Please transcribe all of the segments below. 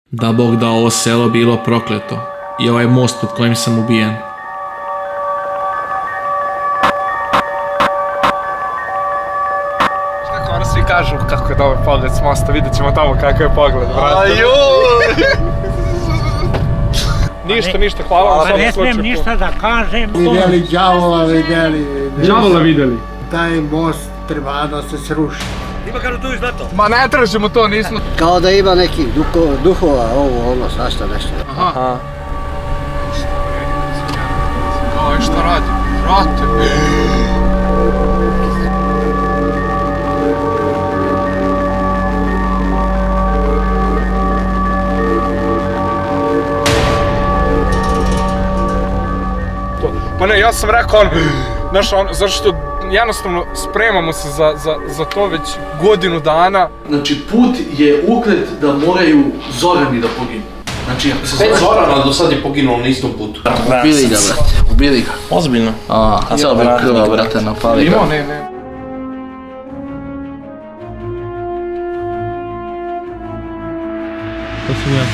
Da Bog da ovo selo bilo prokleto i ovaj most pod kojim sam ubijen. Kako ono svi kažu kako je dobar pogled s mosta, vidjet ćemo tamo kakav je pogled, brate. Ništa, hvala vam. Ne smijem ništa da kažem. Vidjeli đavola, vidjeli. Đavola vidjeli. Taj most treba da se sruši. Ima kažu tu izleto. Ma ne tražimo to, nismo. Kao da ima nekih duhova, ovo, ono, svašta nešto. Aha. Kao, šta radi? Brate. Pa ne, ja sam rekao znaš, zato što jednostavno spremamo se za to već godinu dana. Znači, put je uklet da moraju Zorani da poginu. Znači, ako se Pet Zorana do sad je poginulo na istom putu. Ubili ga, brate, ubili ga. Ozbiljno? A cijelo bi krva, brate, napali ga. Imao, ne. To sam ja.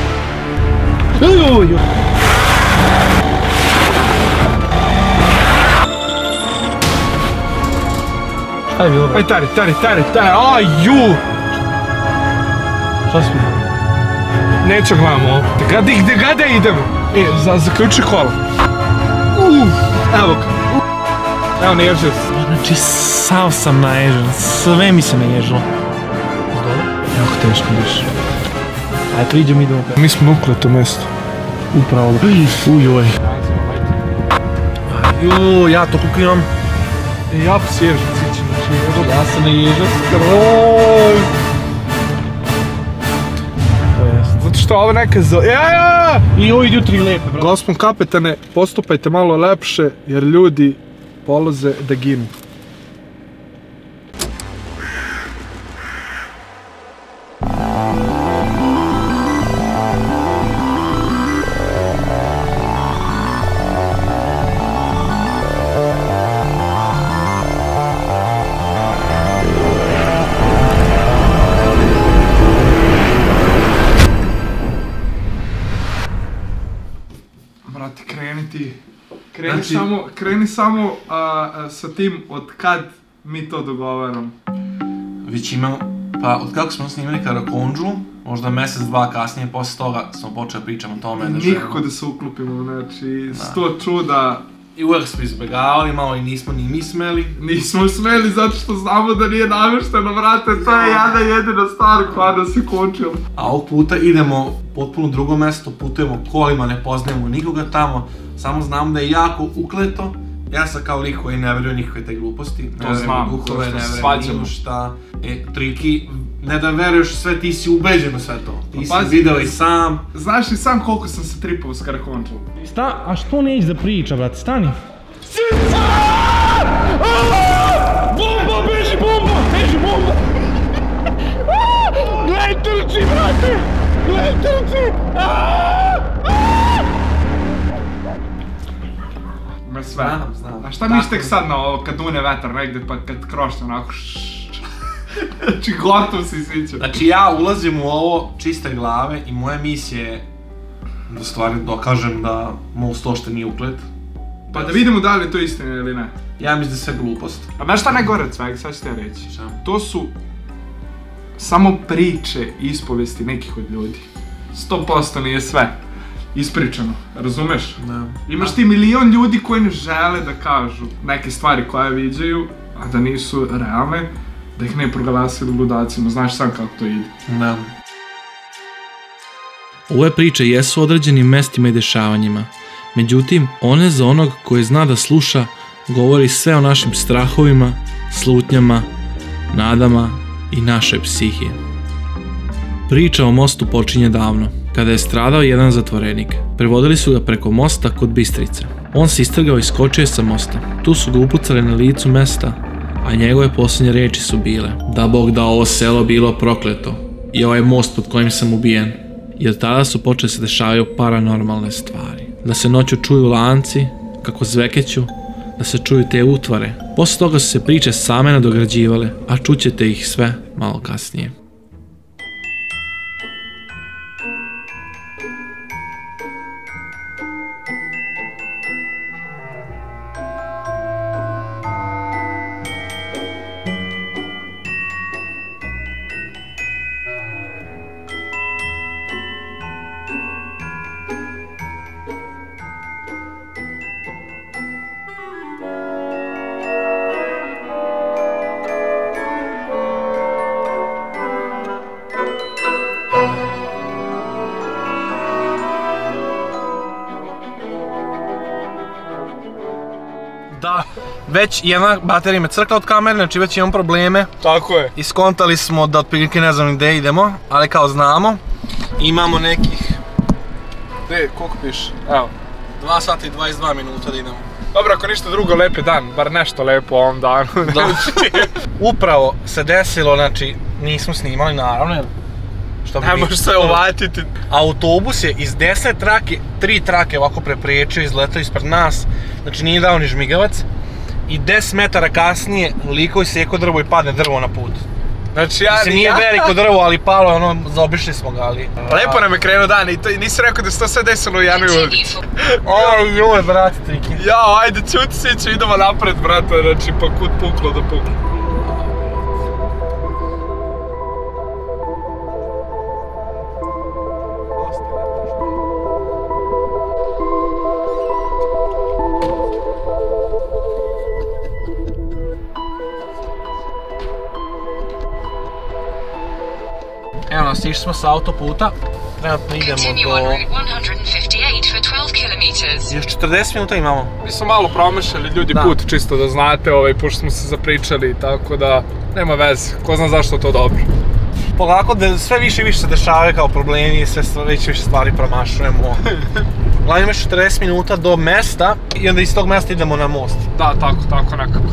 Šta je bilo? Aj, tari, aju! Šta smo? Neću gledamo ovo. Gde ga idemo? Zaključi kola. Evo ga. Evo, ne ježio se. Znači, sav sam naježan, sve mi se naježilo. Jako teško biš. Ajde, priđem, idemo. Mi smo ukleto mjesto. Upravo. Ujoj. Juuu, ja to koliko imam. Ja po sježu cićem. Ja sam naježan. Zato što ovo neka I ovo idu 3 lepe, bro. Gospon kapetane, postupajte malo lepše, jer ljudi polaze da ginu. Brate, kreni samo sa tim od kad mi to dogovaramo. Već imamo, pa od kako smo snimili Karakonđu, možda mjesec, 2 kasnije, poslije toga smo počeli pričati o tome da želimo. Nikako da se uklopimo, znači, 100 čuda. I uvijek smo izbjegavali, malo i nismo ni mi smeli. Nismo smeli zato što znamo da nije namješteno, brate, to je jedina stvar koja nas je končila. A ovog puta idemo potpuno drugo mjesto, putujemo kolima, ne poznajemo nikoga tamo, samo znam da je jako ukleto. Ja sam kao lik koji ne vjeruje nikakve te gluposti, ne vjerujem u duhove, ne vjerujem ni šta. Triki, ne da veruješ sve, ti si ubeđen u sve to. Ti si video i sam. Znaš li sam koliko sam se tripao s Karakončom? A što neće da priča, brate, stani. Sica! Bomba, beži bomba! Gledaj trči, brate! Znam. A šta misliš tek sad na ovo, kad dune vetar negdje pa kad krošne onako Znači gotov si sića. Znači ja ulazim u ovo čiste glave i moja misija je da stvari dokažem da most ošte nije uklet. Pa da vidimo da li je to istina ili ne. Ja mislim da je sve glupost. A znaš šta najgore od svega, sad ću te reći. Šta? To su samo priče i ispovesti nekih od ljudi. 100% nije sve ispričano, razumeš? Da. Imaš ti milion ljudi koji ne žele da kažu neke stvari koje viđaju, a da nisu realne, da ih ne proglasili ludacima, znaš sam kako to ide. Da. Ove priče jesu određenim mestima i dešavanjima, međutim, one za onog koji zna da sluša govori sve o našim strahovima, slutnjama, nadama i našoj psihiji. Priča o mostu počinje davno, kada je stradao jedan zatvorenik. Prevodili su ga preko mosta kod Bistrice. On se istrgao i skočio sa mosta. Tu su ga upucali na licu mesta, a njegove posljednje riječi su bile: da Bog da ovo selo bilo prokleto i ovaj most pod kojim sam ubijen. Jer tada su počeli se dešavaju paranormalne stvari. Da se noću čuju lanci, kako zvekeću, da se čuju te utvare. Posle toga su se priče same nadograđivale, a čućete ih sve malo kasnije. Već jedna baterija me crkla od kamere, znači već imam probleme. Tako je. I skontali smo da otprilike ne znam gdje idemo, ali kao znamo. Imamo nekih... Koliko piše? Evo. 2 sata i 22 minuta da idemo. Dobro, ako ništa drugo, lep je dan, bar nešto lepo u ovom danu. Upravo se desilo, znači nismo snimali naravno, jer ne možeš se uvatiti. Autobus je iz 10 trake, 3 trake ovako prepriječio, izletao ispred nas, znači nije dao ni žmigavac. I 10 metara kasnije liko isjeko drvo i padne drvo na put. Znači nije veliko drvo, ali palo je ono, zaobišli smo ga, ali... Lepo nam je krenuo dan i nisi rekao da se to sve desilo u jednoj ulici. Joj, brate, Triki. Jao, ajde, čuti siću, idemo napred, brate, znači pa kud puklo da puklo. Evo nas, išli smo sa autoputa, trenutno idemo do... Još 40 minuta imamo. Mi smo malo promašali ljudi put, čisto da znate, pošto smo se zapričali, tako da nema veze, ko zna zašto to dobro. Polako, sve više i više se dešavaju kao problemi i sve više stvari promašujemo. Glavno imaš 40 minuta do mesta i onda iz tog mesta idemo na most. Da, tako nekako.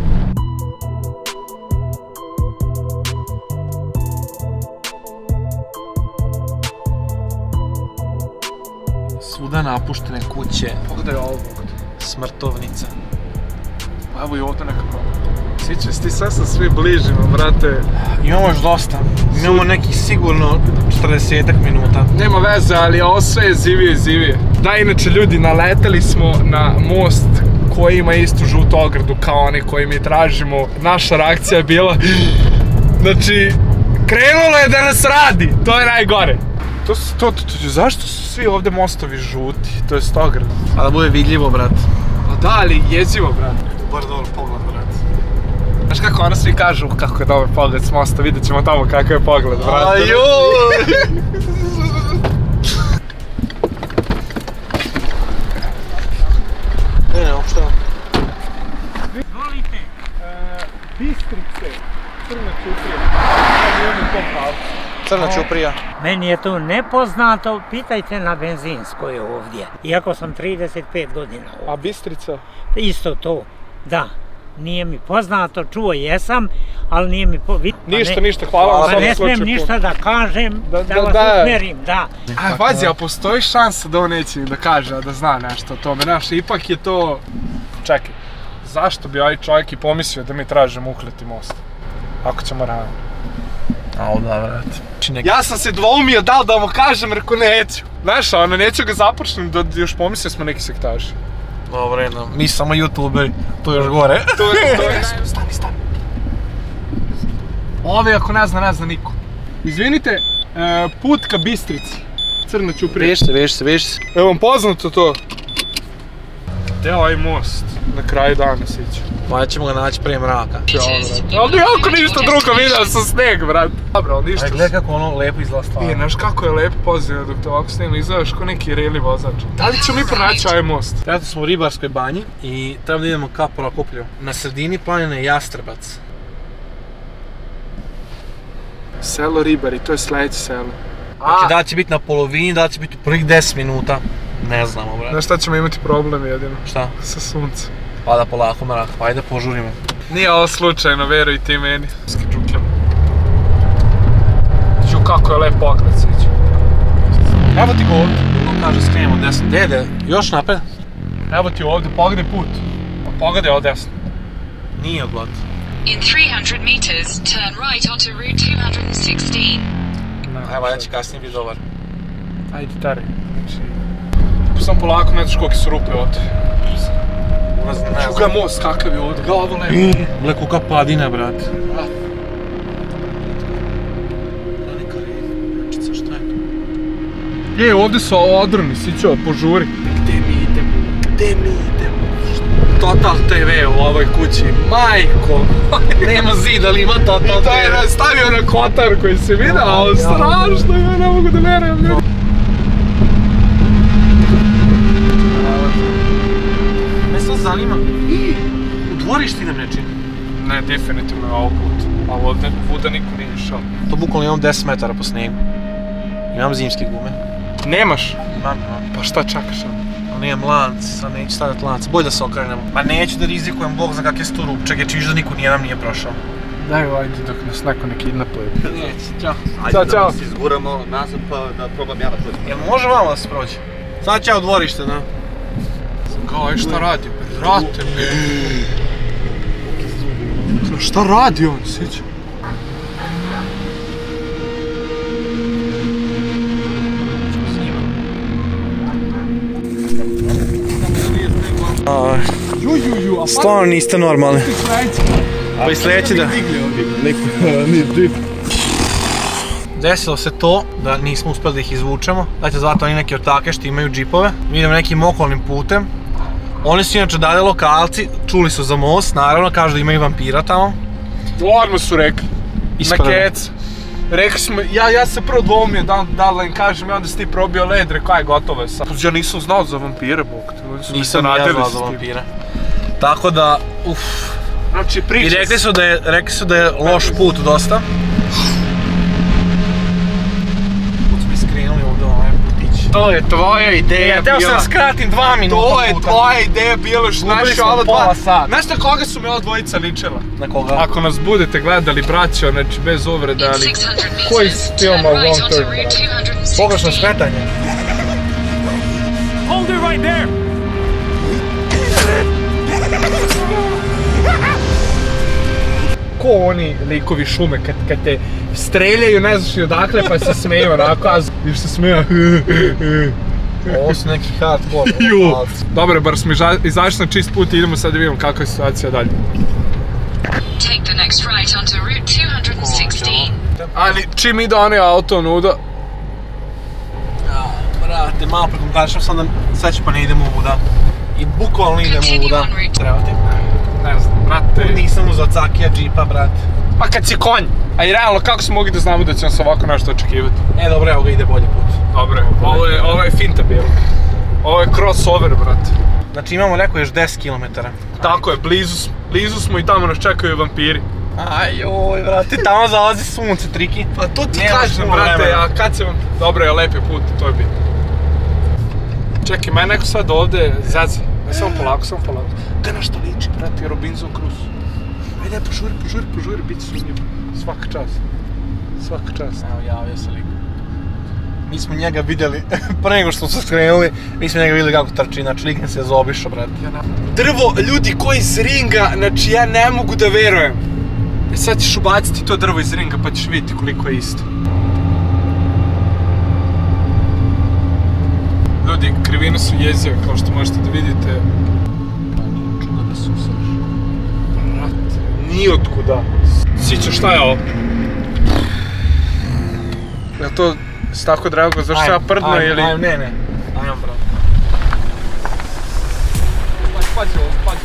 Svuda napuštene kuće. Pogledaj ovo. Smrtovnica. Evo i ovdje nekako. Sjećaš ti sve sa svi bližimo, brate. Imamo još dosta. Imamo nekih sigurno 40 minuta. Nema veze, ali ovo sve je zivije i zivije. Da, inače ljudi, naleteli smo na most koji ima istu žutu ogradu kao oni koji mi tražimo. Naša reakcija je bila... Znači, krenulo je da nas radi, to je najgore. Zašto su svi ovdje mostovi žuti, to je ograda? A da bude vidljivo, brat. Pa da, ali jezivo, brat. Bar dobar pogled, brat. Znaš kako ono svi kažu kako je dobar pogled s mosta, vidjet ćemo tamo kakav je pogled, brat. Ajoj! Ne, uopšte. Izvolite. Bistrice, Crna Ćuprija. Crna Ćuprija. Meni je to nepoznato, pitajte na benzinskoj ovdje. Iako sam 35 godina ovdje. A Bistrica? Isto to, da. Nije mi poznato, čuo jesam, ali nije mi Ništa, hvala vam. Pa ne smijem ništa da kažem, da vas usmjerim, da. A, pazi, a postoji šansa da on neće da kaže, da zna nešto o tome, znaš, ipak je to... Čekaj, zašto bi ovaj čovjek i pomislio da mi tražimo ukleti most? Ako ćemo rano. Au da, vrat. Ja sam se dvoumio da mu kažem, reko neću. Znaš, ono, neću ga započnem da još pomislio smo neki sektaži. Dobro, jedno, mi samo youtuberi, to je još gore. Stani. Ove ako ne zna niko. Izvinite, put ka Bistrici, Crna Ćuprija. Veš se. Evo vam poznato to. Gde je ovaj most? Na kraju dana siću. Valjda ćemo ga naći prije mraka. Ali nijako ništa drugo, vidio sam sneg, brat. Dobro, ali ništa. Gledaj kako ono lepo izgleda stvarno. Znaš kako je lepo pozitivno dok te ovako snima, izgledaš ko neki reli vozač. Da li ćemo mi pronaći ovaj most? Trenutno smo u Ribarskoj banji i treba da idemo ka Prokuplju. Na sredini planine je Jastrebac. Selo Ribari, to je sljedeće selo. Znači da li će biti na polovini, da li će biti u prvih 10 minuta. Ne znamo, brate. Znaš šta ćemo imati problem jedino? Šta? Sa suncem. Pa da polako mrak, pa ajde požurimo. Nije ovo slučajno, veruj ti meni. Ču kako je lep pogled sviđa. Evo ti go ovdje. On kaže skrenemo desno. Dede, još napred? Evo ti ovdje, pogledaj put. Pogledaj ovo desno. Nije odgled. In 300 meters, turn right onto Route 216. Evo, ja će kasnije biti dobar. Ajde, tari. Sam polako, ne znaš kolike su rupe ovdje. Čuga most, kakav je ovdje, glavo lepo. Gle kuka padina, brat. Ovdje su odroni, sićo, požuri. Gde mi idemo? Total TV u ovoj kući, majko. Nema zid, ali ima Total TV. I to je stavio na kotar koji se vidio, strašno, ja ne mogu da verujem ljudi. Me sad zanima, dvorište idem nečim. Ne, definitivno je ovo put. Ali ovdje vuda niko nije išao. To bukvalno imam 10 metara po snijegu. Imam zimske gume. Nemaš? Imam. Pa šta čakaš? Ali nemam lanac, sad neću stavljat lanac. Bolje da se okrenemo. Ma neću da rizikujem, Bog zna kakve su tu rupčege, čiš da niko nijedan nije prošao. Daj ajde dok nas neko ne kidnapuje. Neće, čao. Ćao, čao. Da se izguramo nazad pa da probam ja da prođem. Jel može vamo da se prođe? Sad ću ja u dvorište, da? Kao, aj šta radi? Brate mi. Šta radi on, siđe? Stvarno niste normalni. Pa i sljedeći da... Desilo se to da nismo uspjeli da ih izvučemo. Dajte zvati oni neke ortake što imaju džipove. Mi idemo nekim okolnim putem. Oni su inače dalje lokalci, čuli su za most, naravno, kažu da imaju vampira tamo. Odmah su rekli. Na kec. Rekli smo, ja se prvo dvomio da li im kažem i onda si ti probio led, rekao aj gotovo je sad. Ja nisam znao za vampire, bog te. Nisam ja znao za vampire. Tako da, Znači priča. I rekli su da je loš put dosta. Put smo iskrenuli ovdje ovaj putić. To je tvoja ideja bila. Teo sam skratim 2 minuta puta. To je tvoja ideja bila što znaš ova pola sata. Znaš na koga su me ova dvojica ličila? Na koga? Ako nas budete gledali, braćo, znači bez uvrede, ali... Koji film o Long Turn? Pogrešno skretanje. Hold it right there! Ko oni likovi šume kad te streljaju, ne znaš i odakle, pa se smeju onako, a još se smeju. Ovo su neki hardcore. Dobre, bar smo izašli na čist put i idemo sad da vidimo kakva je situacija dalje. Take the next right onto Route 216. Ali čim ide onaj auto nuda... Brate, malo prekomentarišam sam da sad ću pa ne idemo u Vuda. I bukvalno idemo u Vuda. Treba ti? Ne znam, brate... Nisam uzao cakija džipa, brate. Pa kad si konj! A i realno, kako smo mogli da znamo da će nas ovako nešto očekivati? Dobro, evo ga ide bolji put. Dobre, ovo je finta bilo. Ovo je crossover, brate. Znači imamo neko još 10 km. Tako je, blizu smo i tamo nas čekaju vampiri. Ajoj, brate, tamo zalazi sunce, triki. Pa to ti kažem, brate, a kad se vam... Dobro je, lepi put, to je bitno. Čekaj, mene neko sad ovdje zazi. Samo polako. Gde na što liči, brate, Robinson Crusoe. Ajde, požuri, bit će sumnjivo. Svaka čast. Evo, javio se lik. Mi smo njega vidjeli, pre nego što smo se skrenuli, mi smo njega vidjeli kako trči, znači lik ne se zaobišao, brate. Drvo, ljudi, koji iz ringa, znači ja ne mogu da verujem. Sad ćeš ubaciti to drvo iz ringa pa ćeš vidjeti koliko je isto. Ljudi, krivine su jezive, kao što možete da vidite. Čuda da se usreš. Brate, nijotkuda. Sića, šta je ovo? Jel to si tako drago, zašto ja prdno ili... Ne. Ajmo, brate. Pazi ovo.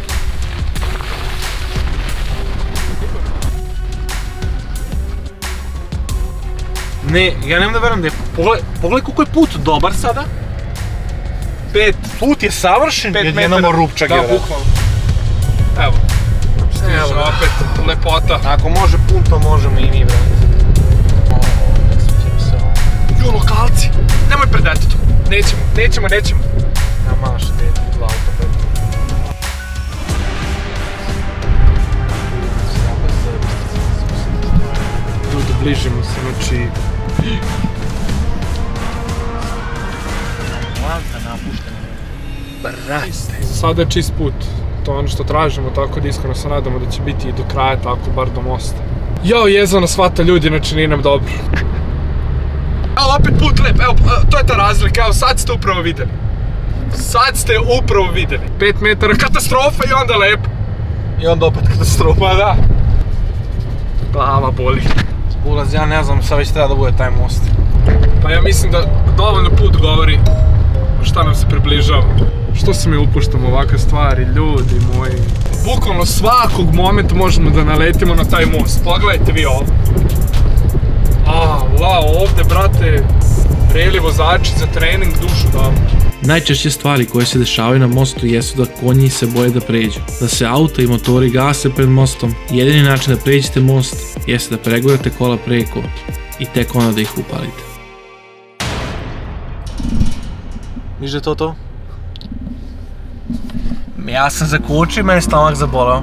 Ne, ja nemam da verujem da je... Pogledaj koliko je put dobar sada. Put je savršen, jednamo rupčage. Da, bukvalno. Evo. Stiže opet, lepota. Ako može pun, to možemo i mi, brate. Jo, lokalci! Nemoj pred detetom. Nećemo. Ja maša dete, dva auto, brate. Ljudi, bližimo se, znači... Lanka napuštena. Brate. Sada je čist put. To je ono što tražimo, tako da iskreno se nadamo da će biti i do kraja tako, bar do mosta. Jao, jezano shvata ljudi, znači nije nam dobro. Evo opet put lep, evo, to je ta razlika, evo sad ste upravo vidjeli. 5 metara katastrofa i onda lepo. I onda opet katastrofa. Pa da. Glava boli. Ulaz, ja ne znam, sad već treba da bude taj most. Pa ja mislim da dovoljno put govori šta nam se približava. Što se mi upuštamo ovakve stvari, ljudi moji. Bukvalno svakog momenta možemo da naletimo na taj most. Pogledajte vi ovo. Ovdje, brate, reli vozači za trening dušu damo. Najčešće stvari koje se dešavaju na mostu jesu da konji se boje da pređu, da se auta i motori gase pred mostom. Jedini način da pređete most jeste da pregurate kola preko i tek onda da ih upalite. Viš da je to? Ja sam zakučio i meni stomak zabolao.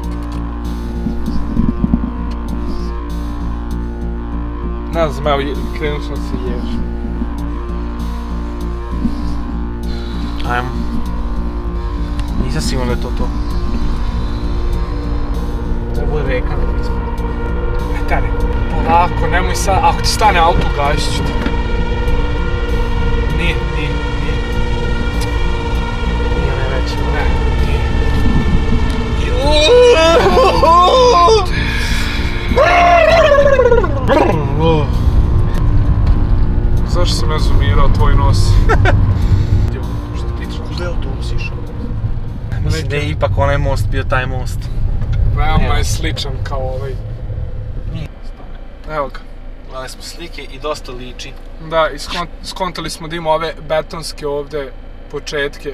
Ne znam, evo, krenut ću da se ješ. Ajmo. Nisam siguran da je to. Treba bude reka na ispod. Tani, polako, nemoj sad, ako ti stane auto, gasit ću ti. Nije. Nije ne reći. Ne, nije. Zašto sam ja zoomirao tvoj nos? Gdje je autobus išao? Mislim da je ipak onaj most bio taj most. Veoma je sličan kao ovaj. Evo ga. Gledali smo slike i dosta liči. Da, i skontali smo da ima ove betonske ovde početke.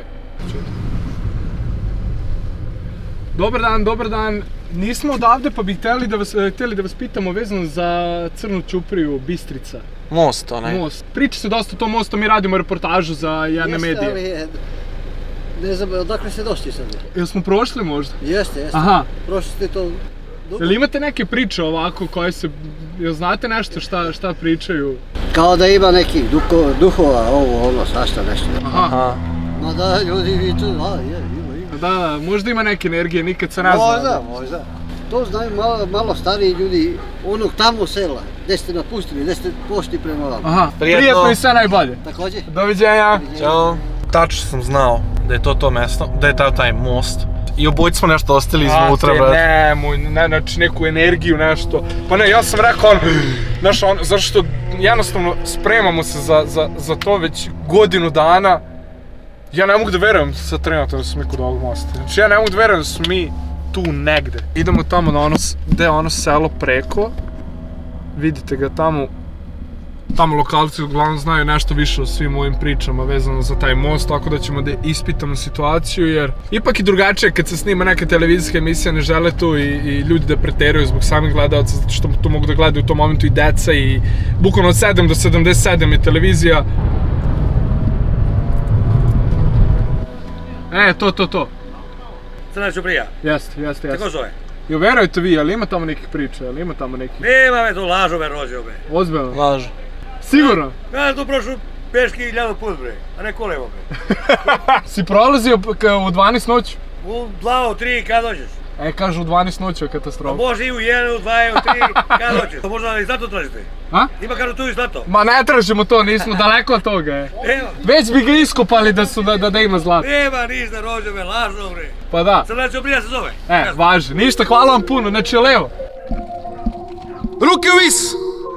Dobar dan. Nismo odavde pa bi htjeli da vas pitamo vezano za Crnu Ćupriju, Bistrica. Most onaj. Most. Priča se dosta o tom mostu, mi radimo reportažu za jedne medije. Jeste, ali ne znam, odakle ste došli sad? Jel smo prošli možda? Jeste. Aha. Prošli ste to... Jel imate neke priče ovako koje se... Jel znate nešto šta pričaju? Kao da ima nekih duhova, ovo, ono, svašta nešto. Aha. Ma da, ljudi viču, ima. Da, možda ima neke energije, nikad se ne zna. Možda. To znaju malo stariji ljudi onog tamo sela, gdje ste napustili, gdje ste pošli prema vam. Aha, prijetno i sve najbolje. Također. Doviđenja. Ćao. Tačno sam znao da je to mesto, da je taj most. I obojice smo nešto ostali iznutra, brate. Nemoj, znači neku energiju, nešto. Pa ne, ja sam rekao ono, zašto jednostavno spremamo se za to već godinu dana. Ja ne mogu da verujem sad trenutno da smo mi kod ovog mosta. Znači ja ne mogu da verujem da smo mi tu negde. Idemo tamo na ono, gde je ono selo preko. Vidite ga tamo. Tamo lokalci uglavnom znaju nešto više o svim ovim pričama vezano za taj most, tako da ćemo da ispitamo situaciju, jer ipak je drugačije kad se snima neka televizijska emisija, ne žele tu i ljudi da preteraju zbog samih gledalca, zato što to mogu da gledaju u tom momentu i deca i bukvalno od 7 do 77 je televizija. To. Crna Ćuprija? Jeste. Tako zove? Jo, verujte vi, ali ima tamo nekih priča, ali ima tamo nekih... Nema me, to lažove rođove. Ozbiljno? Laže. Sigurno? Ja tu prošao peški 1000 put, bre, a ne kolevo, bre. Si prolazio u 12 noću? U 2, u 3, kad dođeš? Kažu u 12 noću je katastrofa. Može i u 1, u 2, u 3, kad dođeš. To možda i zlato tražite? A? Ima kažu tu i zlato. Ma ne tražimo to, nismo daleko od toga, Evo. Već bi ga iskopali da ima zlato. Nema ništa rođove, lažno, bre. Pa da. Crna Ćuprija se zove. Važi. Ništa, hvala vam puno, znači levo. Ruke u vis!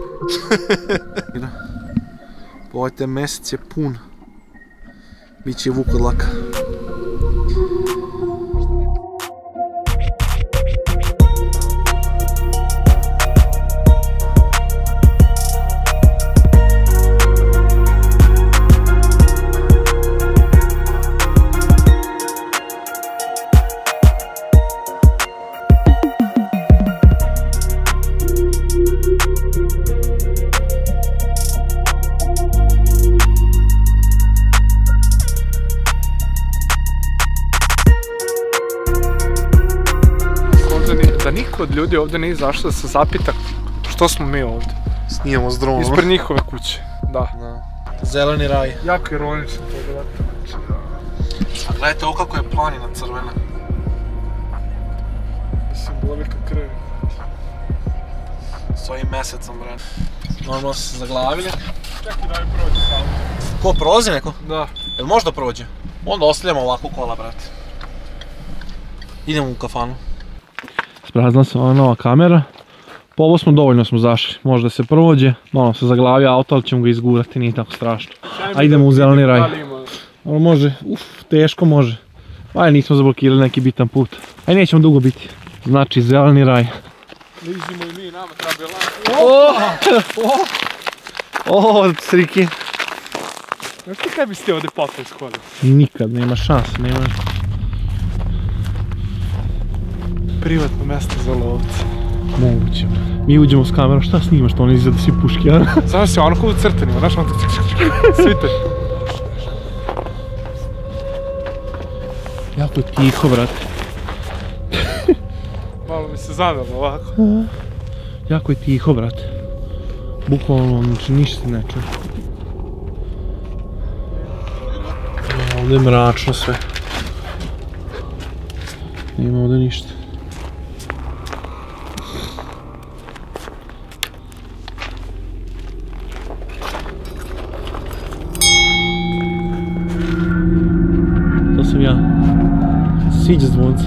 Ovaj te mesec je pun. Biće vukodlaka. Da niko od ljudi ovdje nije izašao da se zapita što smo mi ovdje. Snijemo s dronom. Ispred njihove kuće, da. Zeleni raj. Jako ironično to gledate. A gledajte ovo kako je planina crvena. Simbolika krvi. S ovim mesecom, bre. Normalno se zaglavili. Čekaj da mi prođe samo. Ko, prolazi neko? Da. Jel možda prođe? Onda ostavljamo ovako kola, brate. Idemo u kafanu. Spraznila se ova nova kamera. Po ovo dovoljno smo zašli. Možda se prođe, malo se zaglavi auto, ali ćemo ga izgurati, nije tako strašno. A idemo u zeleni raj. Ono može, teško može. Ajde, nismo zablokirali neki bitan put. Ajde, nećemo dugo biti. Znači, zeleni raj. Nizimo i mi, nama treba lako. O, Sriki. Znaš ti kaj biste ovdje popet shodili? Nikad, nema šanse, nema... Privatno mjesto za lovce. Moguće. Mi uđemo s kamerom, šta snimaš to, oni izgleda svi puški, a? Samo se ono kao u crtanima, znaš, ono svite. Jako je tiho, brate. Malo mi se zavelo ovako. Jako je tiho, brate. Bukvalno, znači ništa se ne čuje. Ovdje je mračno sve. Nema ovdje ništa. To sam ja. Sviđa zvonce.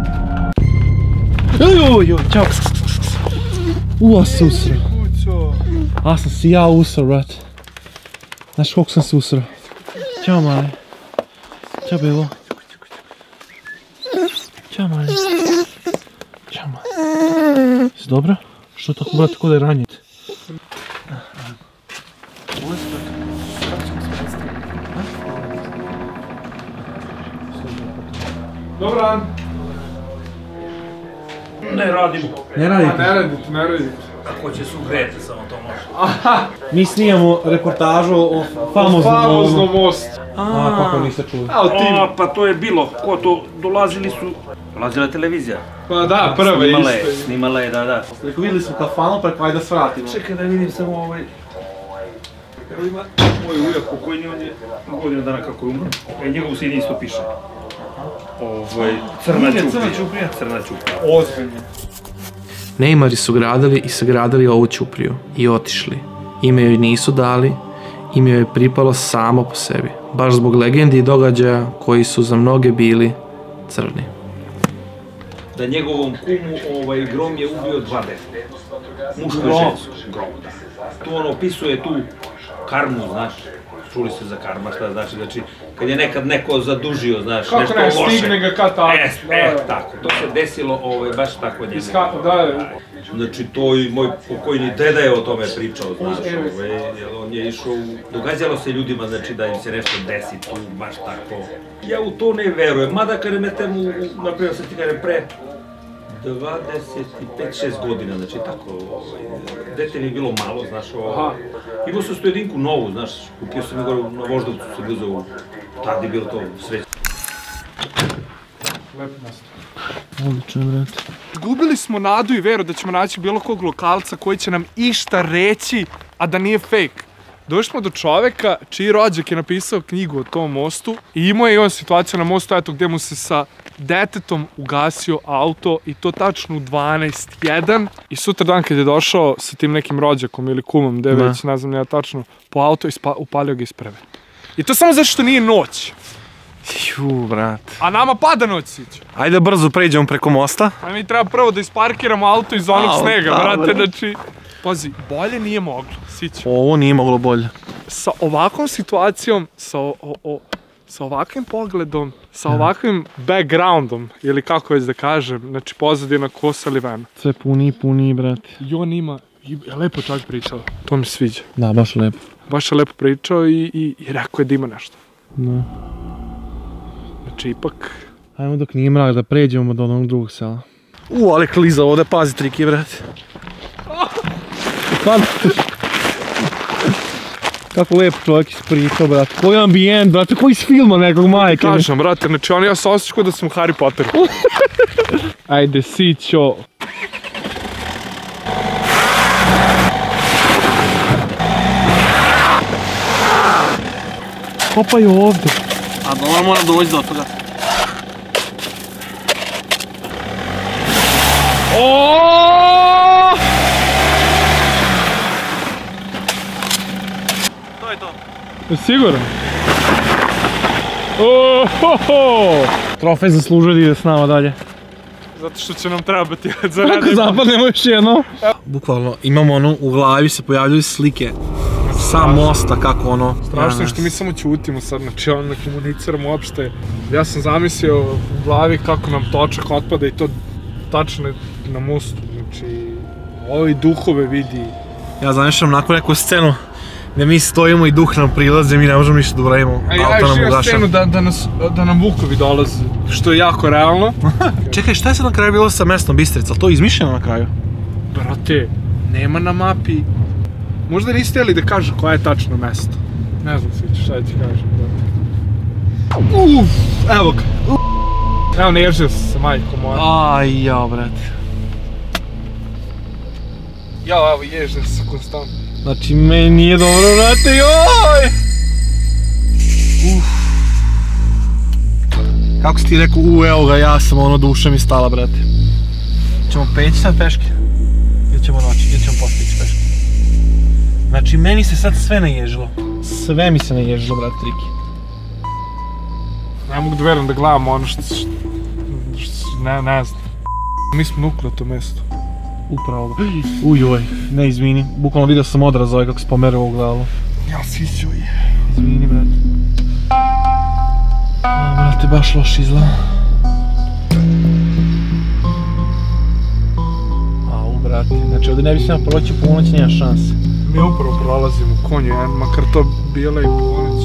Joj, čao. Ua se usrao. A sam si ja usrao, brate. Znaš koliko sam se usrao? Ćao, mali. Ćao, Belo. Ćao, mali. Ćao, mali. Jesi dobro? Što tako, brate, ko da je ranjit? Dobar dan. Ne radimo. Ne radite? Ne radite. Ako će se ugreti, samo to može. Mi snijamo reportažu o famoznom mostu. A, kako niste čuli? Pa to je bilo, ko to, dolazila televizija. Pa da, prva isto. Snimala je, da. Rekao, vidjeli smo kafanu, pa kaj da svratimo. Čekaj da vidim samo ovaj... Evo ima moj ujak pokojni, on je godinu dana kako je umro. Njegov sin isto piše. Crna čuprija. Ozbiljno. Neymari su gradili i sagradili ovu ćupriju i otišli. Ime joj nisu dali, ime joj je pripalo samo po sebi. Baš zbog legendi i događaja koji su za mnoge bili crni. Da njegovom kumu Grom je ubio 2 dete. Muško i žensko. Grom, da. Tu on opisuje tu karmu, znaš. Čuli ste za karma, šta znači, kad je nekad neko zadužio, znaš, nešto loše. Kako ne stigne ga kad tako. Tako, to se desilo baš tako njemu. Da. Znači, to i moj pokojni deda je o tome pričao, znaš, on je išao, događalo se ljudima, znači, da im se nešto desi tu, baš tako. Ja u to ne verujem, mada kada me temu, naprimjer, sad ti kažem, pre 25-6 godina, znači tako, dete mi je bilo malo, znaš, imao sam 101 novu, znaš, kupio sam je na Voždovcu, sam uzeo, tada je bilo to sreće. Lepo mesto. Odlično, brate. Gubili smo nadu i veru da ćemo naći bilo kog lokalca koji će nam išta reći, a da nije fake. Došli smo do čoveka čiji rođak je napisao knjigu o tom mostu i imao je i on situaciju na mostu eto gdje mu se sa detetom ugasio auto i to tačno u 12:01 i sutra dan kad je došao sa tim nekim rođakom ili kumom, gdje već ne znam ja tačno, po auto i upalio ga iz prve. I to samo zato što nije noć. Ju, brate. A nama pada noć, Sić. Ajde brzo pređemo preko mosta. A mi treba prvo da isparkiramo auto iz onog snega, brate, znači... Pazi, bolje nije moglo, Sić. Ovo nije moglo bolje. Sa ovakvom situacijom, sa ovakvim pogledom, sa ovakvim backgroundom, ili kako već da kažem, znači pozadina ko Salivena. Sve puni, brate. I on ima, je lepo čak pričao, to mi sviđa. Da, baš lepo. Baš je lepo pričao i rekao je da ima nešto. Da. Znači ipak... Ajmo dok nije mrak da pređemo do onog drugog sela. Ali kliza ovdje, pazi triki, brate. Kako lijepo čovjek ispričao, brate. Koji ambijent, brate, koji iz filma nekog majke. Kažem, brate, znači ja se osjećam kao da sam Harry Potter. Ajde, Sićo. Kopaju ovdje. A dobro moram doći do toga. Oooooooo! To je to. Jesi siguran? Ohoho! Trofej zaslužuje da ide s nama dalje. Zato što će nam trebati za Ako zapadnemo još jedno. Bukvalno imamo ono, u glavi se pojavljaju slike sa mosta, kako ono... Strašno je što mi samo ćutimo sad, znači ono ne komuniciramo uopšte. Ja sam zamislio u glavi kako nam točak otpada i to tačno na mostu, znači ovi duhove vidi. Ja zamišljam onako neku scenu gdje mi stojimo i duh nam prilaze, mi ne možemo ništa da uradimo, auto nam ugaša. Scenu da nam vukovi dolaze, što je jako realno. Čekaj, šta je sad na kraju bilo sa mestom Bistrica, ali to je izmišljeno na kraju? Brate, nema na mapi. Možda niste htjeli da kažu koja je tačno mesto. Ne znam sviće, šta ti kažem, brate. Evo ga. Evo, nežio sam se, majko moja. Aj, jao, brate. Jao, evo, ježio sam se konstantno. Znači, meni nije dobro, brate, joj! Kako si ti rekao, evo ga, ja sam, ono, duša mi stala, brate. Ćemo peći sad peške? Ili ćemo noći, ili ćemo postići peške? Znači, meni se sad sve naježilo. Sve mi se naježilo, brate, Riki. Ne mogu da verujem da gledamo ono što ne znam. Mi smo nukli na to mjesto. Upravo. Ujoj, ne izvini. Bukvalno vidio sam odraz ovaj kako se pomerio ovu glavu. Ja sviću je. Izvini, brate. Brate, baš loš izgleda. Au, brate. Znači, ovdje ne bi smjela proći u ponoć, nema šanse. Mi upravo prolazimo u konju, makar to bila i ponoć.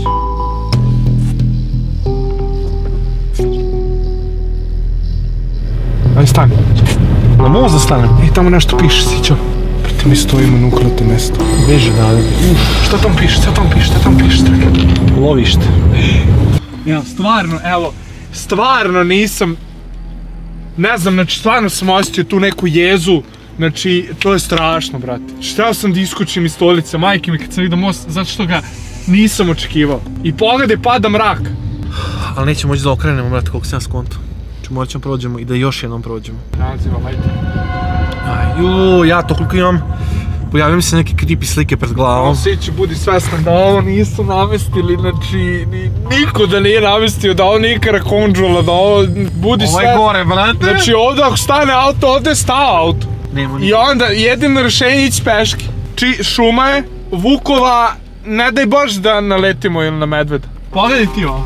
Ajde, stani. Na most da stanem? I tamo nešto piše, Sićo. Prati mi stojimo na ukleto mjesto. Beže dalje. Šta tam piše, šta tam piše, Lovište. Ja, stvarno, evo, stvarno nisam, ne znam, znači stvarno sam osjetio tu neku jezu, znači, to je strašno, brate. Htio sam da iskočim iz stolice, majke mi kad sam vidio most, zato što ga nisam očekivao. I pogledaj, pada mrak. Ali nećemo moći da okrenemo, brate, koliko sam skonto. Znači, morat ćemo prođemo i da još jednom prođemo. Nazivam, ajde. Ja to koliko imam, pojavljaju mi se neke creepy slike pred glavom. Siću, budi svestan da ovo nisu namestili, znači, niko da nije namestio, da ovo nije Karakonđula, da ovo, budi svestan. Ovo je gore, brate. Znači, ovdje ako stane auto, ovdje je stao auto. I onda, jedino rješenje ići peške. Šuma je, vukova, ne daj baš da naletimo ili na medveda. Pogledaj ti ovo.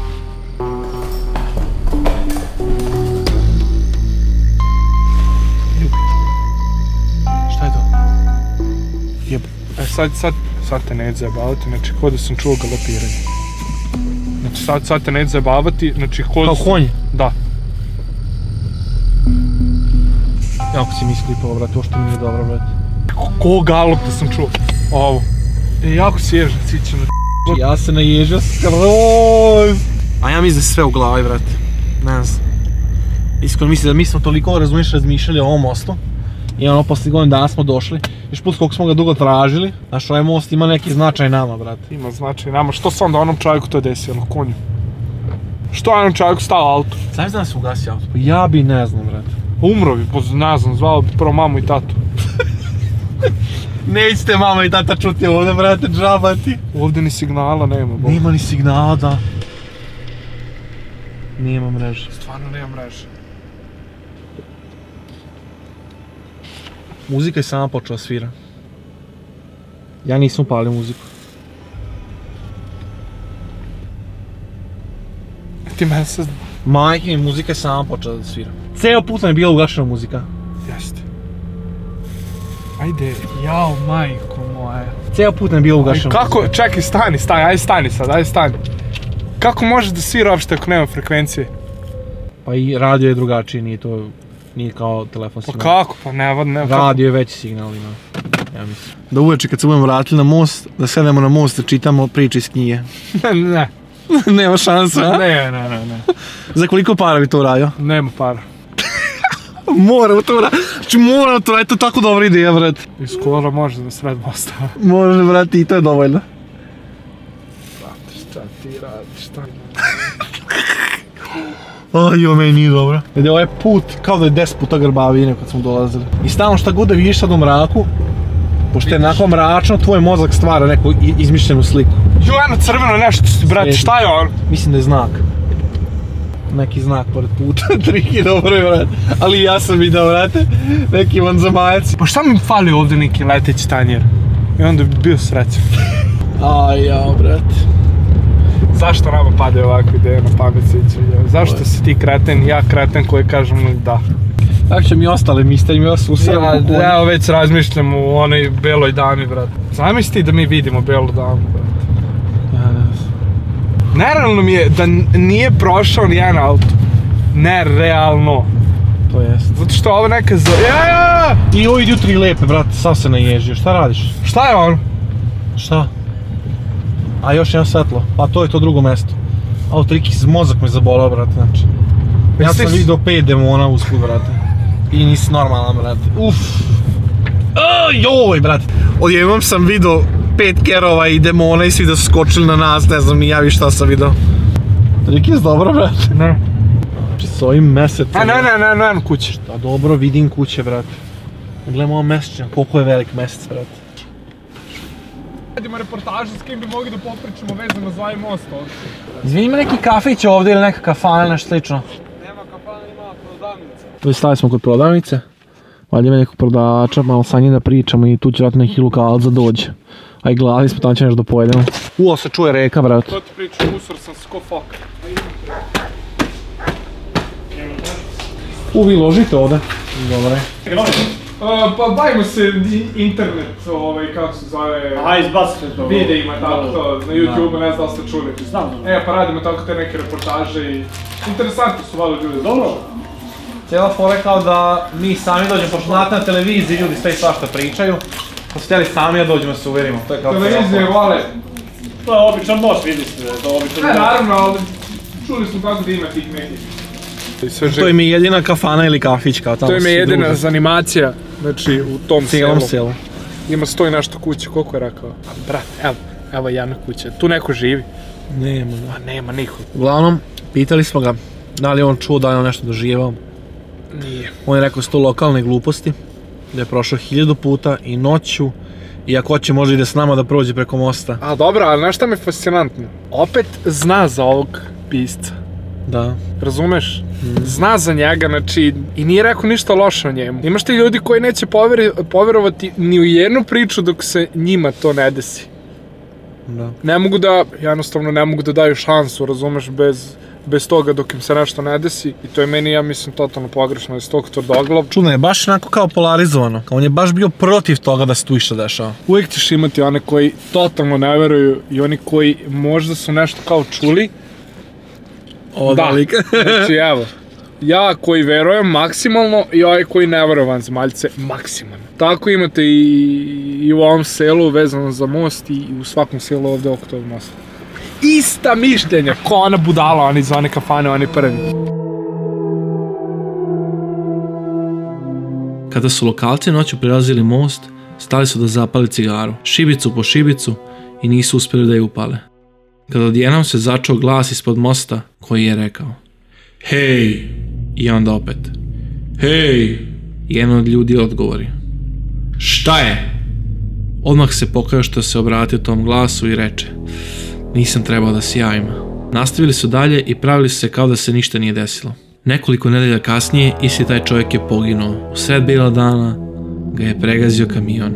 Sad te neće zajebavati, znači ko da sam čuo galopiranje. Znači sad te neće zajebavati, znači ko... Kao konj? Da. Jako si mi isklipao, brate, ovo što mi nije dobro, brate. Ko galop da sam čuo? Ovo. Jako si ježan, Sića. Ja se naježio skroz. A ja mislim da je sve u glavi, brate. Ne znam. Iskreno mislim da mi smo toliko razmišljali o ovom mostu. I ono, poslije godinu dana smo došli, još put koliko smo ga dugo tražili, znaš, ovaj most ima neki značaj nama, brate. Ima značaj nama, što se onda onom čovjeku to desilo, ono, konju? Što je onom čovjeku stao auto? Znaš da nas ugasi auto? Pa ja bi ne znam, brate. Umro bi, ne znam, zvao bi prvo mamu i tatu. Nećete mama i tata čuti ovdje, brate, džaba ti. Ovdje ni signala nema, bol. Nema ni signala, da. Nema mreže. Stvarno nema mreže. Muzika je sama počela svira. Ja nisam upalio muziku. Ti mene se... Majke mi, muzika je sama počela da svira. Ceo put nam je bila ugašena muzika. Jeste. Ajde, jao majko moja. Ceo put nam je bila ugašena muzika. Kako, čekaj, stani sad, ajde stani. Kako može da svira uopšte ako nema frekvencije? Pa i radio je drugačiji, nije kao telefon signal. Pa kako? Pa ne. Radio je veći signal ima, ja mislim. Da uveče kad se budemo vratili na most, da sedemo na most da čitamo priče iz knjige. Ne. Nema šansa, a? Ne. Za koliko para bi to uradio? Nema para. Moramo to uraditi, znači moramo to uraditi, to je tako dobra ideja, brate. I skoro može da sred mosta. Može, brate, i to je dovoljno. Brate, šta ti radiš, šta? Ajo, meni nije dobro. Jer je ovaj put kao da je 10 puta grbaviji nego kad smo dolazili. I stalno šta god da vidiš sad u mraku, pošto je onako mračno, tvoj mozak stvara neku izmišljenu sliku. Jo, jedno crveno nešto, brate, šta je on? Mislim da je znak. Neki znak pored puta, triki dobro je, brate. Ali ja sam vidio, brate, neki vanzemajac. Pa šta mi fali ovdje neki leteći tanjer? I onda bi bio srećan. Aj, jao, brate. Zašto nama padaju ovakve ideje na pamet, Sića? Zašto si ti kreten, ja kreten koji kažem da? Tako će mi ostale misterije, mi ovo susremo. Evo već razmišljam u onoj beloj dami, brate. Zamisli ti da mi vidimo belu damu, brate. Nerealno mi je da nije prošao nijedan auto. Nerealno. To jest. Zato što ovo neka I ovi jutri lepe, brate, sam se naježio. Šta radiš? Šta je ono? Šta? A još jedno svetlo. Pa to je to drugo mesto. Ovo trikis, mozak me zabolao, brate, znači. Ja sam vidio 5 demona usput, brate. I nisi normalan, brate. Uff. Joj, brate. Odjednom sam vidio 5 kerova i demona i svi da su skočili na nas, ne znam ni ja vi šta sam vidio. Trikis, dobro, brate. Ne. S ovim mesecom. Ne, kuće. Šta dobro, vidim kuće, brate. Gledamo ovo mesečan, koliko je velik mesec, brate. Radimo reportažu s kim bi mogli da popričamo vezano za ovaj most ovdje. Izvini, ima neki kafić ovdje ili neka kafana ili nešto slično? Nema kafana, ima prodavnica. Tu stali smo kod prodavnice. Valjda ima nekog prodavača, malo sa njim da pričamo i tu će vratno neki lokalac da dođe. A i gladni smo, tamo će nešto da pojedemo. Ovo se čuje reka, brate. To ti pričam, usor sam se ko fuck. Vi ložite ovdje. Dobre. Pa bavimo se internet, kako se zove... Aha, izbacite to. Videima, tako to, na YouTube, ne znam da li ste čuli. Znam. Pa radimo tako te neke reportaže i... Interesantni su valjda ljudi. Dobro. Cijela fora je kao da mi sami dođemo, pošto znate na televiziji ljudi sve i svašta pričaju. Pa su htjeli sami da dođemo se uverimo. Televizije vole. To je običan most, vidi se, to je običan most. Naravno, ali čuli smo kako da ima tih nekih. To je mi jedina kafana ili kafić kao tamo. To je mi jedina zanimacija, znači u tom selu. Ima 100 i nešto kuće, koliko je rekao? Brat, evo jedna kuća, tu neko živi. Nema. Nema niko. Uglavnom, pitali smo ga da li on čuo da je on nešto doživao. Nije. On je rekao 100 lokalne gluposti, da je prošao 1000 puta i noću, i ako hoće može ide s nama da prođe preko mosta. A dobro, ali znaš šta mi je fascinantno? Opet zna za ovog pisca. Da. Razumeš? Zna za njega, znači, i nije rekao ništa loše o njemu. Imaš ti ljudi koji neće povjerovati ni u jednu priču dok se njima to ne desi. Da. Jednostavno ne mogu da daju šansu, razumeš, bez toga dok im se nešto ne desi. I to je meni, ja mislim, totalno pogrešno iz tog tvrdoglav. Čudno je, baš onako kao polarizovano. On je baš bio protiv toga da se tu išta dešava. Uvijek ćeš imati one koji totalno ne veruju i oni koji možda su nešto kao čuli. Znači evo, ja koji verujem maksimalno i ovaj koji ne veruje vanzemaljce maksimalno. Tako imate i u ovom selu vezano za most i u svakom selu ovdje oko tog mosta. Ista mišljenja, ko ona budala, oni za one kafane, oni prvi. Kada su lokalci noću prelazili most, stali su da zapali cigaru, šibicu po šibicu i nisu uspjeli da je upale. Kada odjednom se začuo glas ispod mosta koji je rekao hej, i onda opet hej, jedan od ljudi odgovori šta je? Odmah se pokajao što se obratio tom glasu i reče nisam trebao da se javim. Nastavili su dalje i pravili su se kao da se ništa nije desilo. Nekoliko nedelja kasnije isti taj čovjek je poginuo. U sred bijela dana ga je pregazio kamion.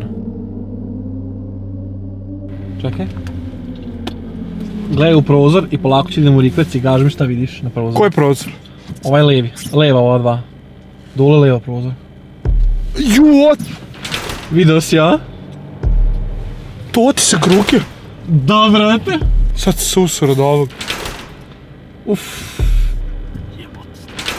Čekaj. Gledaj u prozor i polako će idem u rikvec i gaži mi šta vidiš na prozoru. Koji prozor? Ovaj levi, leva ova dva. Dole leva prozor. Juot! Video si, a? To ti se kruke? Da, brate. Sad se usor od ovog. Uff. Jebot.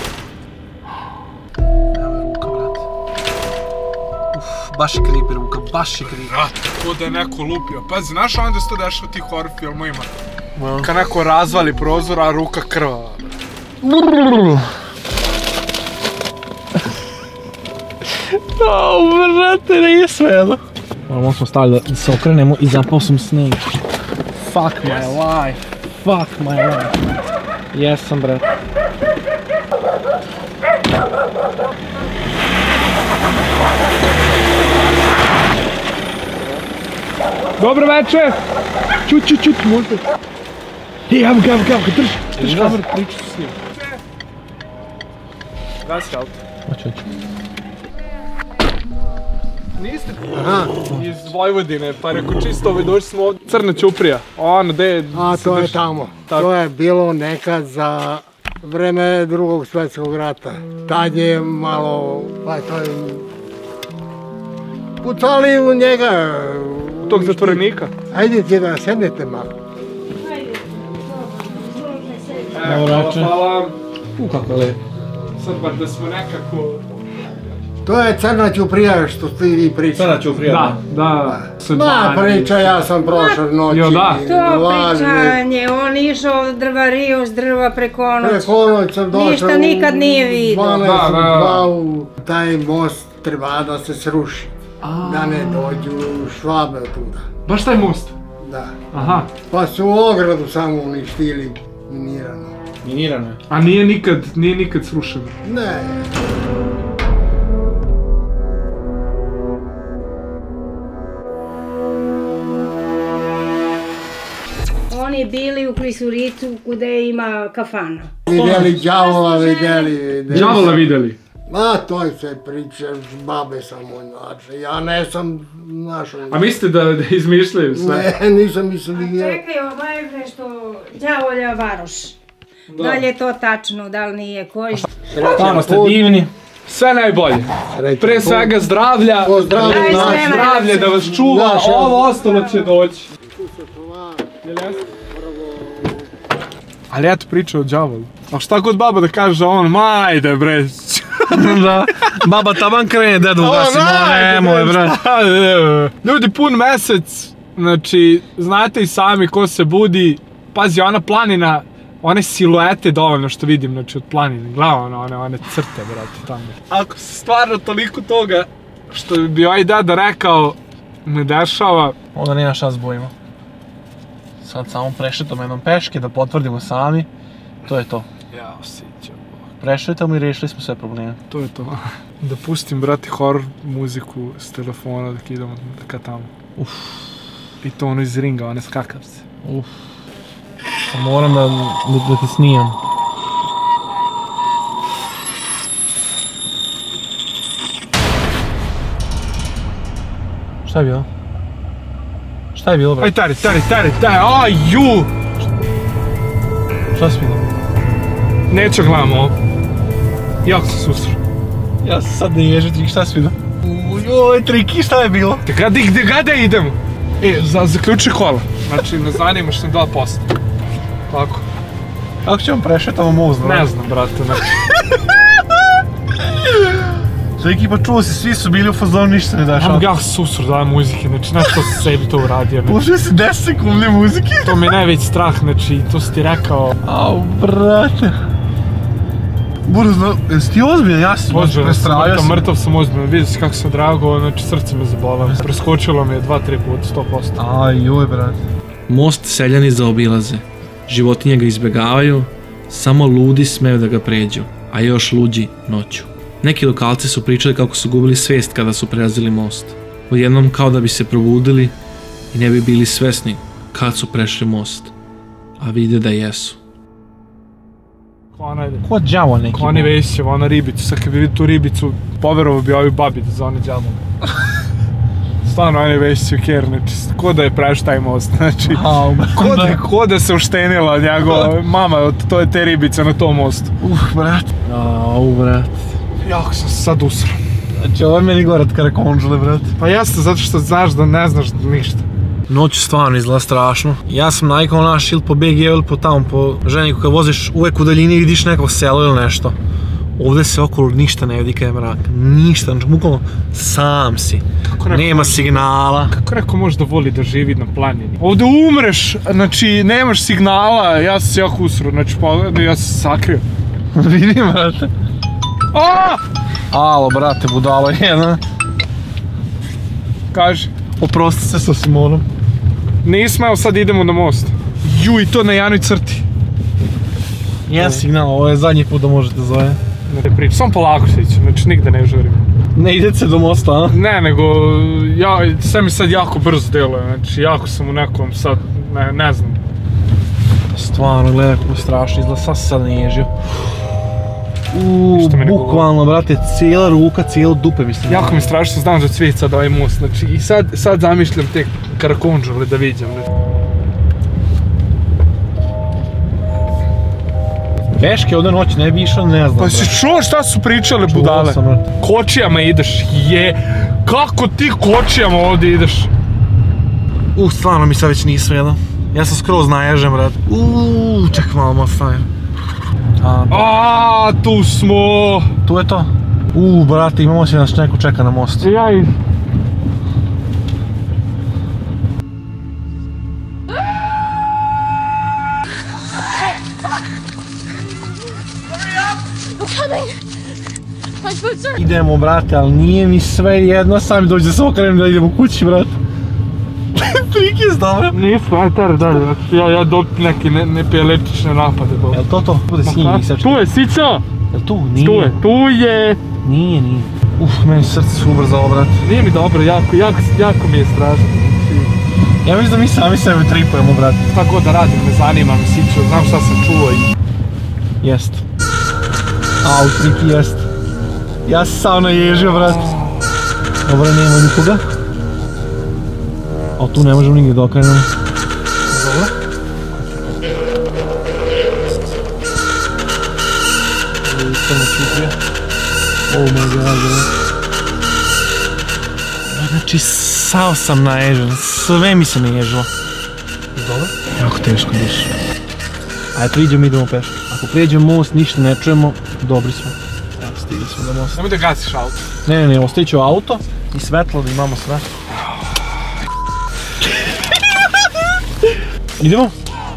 Evo je ruka, brate. Uff, baš je creepy ruka, baš je creepy. Brate, ko da je neko lupio. Pazi, znaš onda se to dešava u tih horror filmovima? Kad neko razvali prozor, a ruka krvava. Brate, nije svejedno. Malo smo stali da se okrenemo i zapao sam sneg. Fuck my life. Fuck my life. Jesam, brate. Dobro večer! Čut, možda. Evo ga, drži kameru, priču s njim. Gasi auto. Hoću. Niste iz Vojvodine, pa reko čisto došli smo ovdje Crna Ćuprija. Ono, gdje je... A, to je tamo. To je bilo nekad za vreme Drugog svjetskog rata. Tad je malo, pa to je... Pucali u njega. Tog zatvorenika? Ajde ti da sednete malo. Hvala. Kako je lepo. Sad bar da smo nekako... To je Crna Ćuprija što ste vi pričali. Crna Ćuprija, da. Ma priča, ja sam prošle noći. To pričanje, on išao od drvariju s drva preko noći. Preko noć sam došao. Ništa nikad nije vidio. 12 taj most treba da se sruši. Da ne dođu Švabe od tuda. Baš taj most? Da. Aha. Pa su ogradu samo uništili, minirano. Minirano je? A nije nikad srušeno? Ne. Oni bili u Klisuricu gdje ima kafana. Vidjeli đavola, vidjeli. Đavola vidjeli? Ma, to se priča, babe samo inače, ja ne sam našao. A mislite da izmišljaju sve? Ne, nisam mislio. Čekaj, ovo je nešto đavolja varoš. Da li je to tačno, da li nije, koji? Stvarno ste divni. Sve najbolje. Pre svega zdravlja, zdravlje da vas čuva, ovo ostalo će doći. Ali eto priča o đavolu. A šta god baba da kaže on, majde bre. Da, baba taman krene, dedu ugasi, nemoj bre. Ljudi, pun mesec, znači, znate i sami ko se budi. Pazi, ona planina, one siluete dovoljno što vidim, znači od planine, gledam one crte, brate, tamo. Ako se stvarno toliko toga, što bi ovaj deda rekao, ne dešava, onda nema šta zbojimo. Sad samo prešetamo jednom peške da potvrdimo sami, to je to. Ja osjećam. Prešetamo i rešili smo sve probleme. To je to. Da pustim, brate, horror muziku s telefona dok idemo ka tamo. I to ono iz ringa, one skakavce. Moram da te snimam. Šta je bilo? Šta je bilo, bro? Aj, tari, aj, ju! Šta si bilo? Neću gledam ovo. Jako se susro. Ja se sad ne ježim, šta si bilo? Ujoj, triki, šta je bilo? Gde idemo? Zaključi kola. Znači, ne zanima što 2%. Tako. Kako ćemo prešetamo most, bro? Ne znam, brate, znači. Triki, pa čuo si, svi su bili u fazonu, ništa ne daš. Ja se susro daje muzike, znači, znaš što si sebi to uradio. Pušli si 10 sekundi muzike. To mi je najveći strah, znači, to si ti rekao. Au, brate. Budu znao, jesi ti ozbiljan? Ja sam prestravio sam. Mrtav sam ozbiljan, vidio si kako sam drago, znači srce me zabolao. Preskočilo mi je 2-3 puta, 100%. Aj, joj, brate. Most seljani zaobilaze. Životinje ga izbjegavaju, samo ludi smeju da ga pređu, a još luđi noću. Neki lokalci su pričali kako su gubili svijest kada su prelazili most. Odjednom kao da bi se probudili i ne bi bili svesni kad su prešli most, a vide da jesu. Ko đavo neki? Ko ne Vesićeva, ona ribicu, sad kad bi vidio tu ribicu, poverovao bi ovoj babi da zove đavo. Stvarno, ona je Vesićev ker, znači, ko da je preš taj most, znači, ko da se uštenila njegova mama od te ribice na tom mostu. Brat. Brat. Jako sam se sad usro. Znači, ovo je meni gore od Karakonđule, brat. Pa jeste, zato što znaš da ne znaš ništa. Noć stvarno izgleda strašno. Ja sam navikao naš ili po BG ili po tamo, po Ženiku, kad voziš uvek u daljini vidiš neko selo ili nešto. Ovdje se okolo ništa ne vidi kad je mrak. Ništa, znači bukvalno sam si. Nema signala. Kako neko može da voli da živi na planini? Ovdje umreš, znači nemaš signala, ja sam se jako usro, znači pogledaj, ja sam se sakrio. Vidim, brate. Alo, brate, budalo jedna. Kaži. Oprosti se sa Simonom. Nismo, evo sad idemo na most. Ju, i to na jednoj crti. Jedan signal, ovo je zadnji put da možete zove. Ne pričam, samo polako se ići, znači nigde ne žurim. Ne idete se do mosta, a? Ne, nego, sve mi sad jako brzo deluje, znači jako sam u nekom sad, ne znam. Stvarno, gledaj kako strašno izgleda, sad ne ježio. Bukvalno, brate, cijela ruka, cijelo dupe mislim. Jako mi strašno, znam za cvijet sad ovaj most, znači i sad zamišljam te Karakonđule da vidim. Peške ovdje noć ne bi išao, ne znam. Pa si čuo šta su pričale budale? Kočijama ideš, kako ti kočijama ovdje ideš? Stvarno mi sad već nije svejedno. Ja sam skroz naježen, brat. Ček malo malo stavim. Tu smo. Tu je to? Brate, imamo se nas neko čeka na mostu. Idemo, brate, ali nije mi sve jedno, sam dođe da se okrenem da idemo kući, brate. Trik je dobro. Nismo, aj tere dalje, ja dobiti neke nepijeletične napade. Jel to? Bude snijeg sad. Tu je Sica! Jel tu? Nije. Tu je! Nije. Meni srce su ubrzalo, brate. Nije mi dobro, jako mi je strašno. Ja mislim da mi sami sebe tripujemo, brate. Šta god da radim, ne zanima me Siću, znam šta sam čuo i... Jest. Triki jest. Ja sam sam naježio, brate. Dobro, nema nikoga. A tu ne možemo nigdje da okrenemo. Dobro. Oh my god. Znači, sav sam naježen. Sve mi se naježilo. Dobro. Jako teško diš. Ajde, priđemo, idemo peške. Ako prijeđemo most, ništa ne čujemo, dobri smo. Evo, stigli smo do mosta. Nemoj da gasiš auto. Ne, ostavit ću auto i svetlo da imamo sve. Idemo?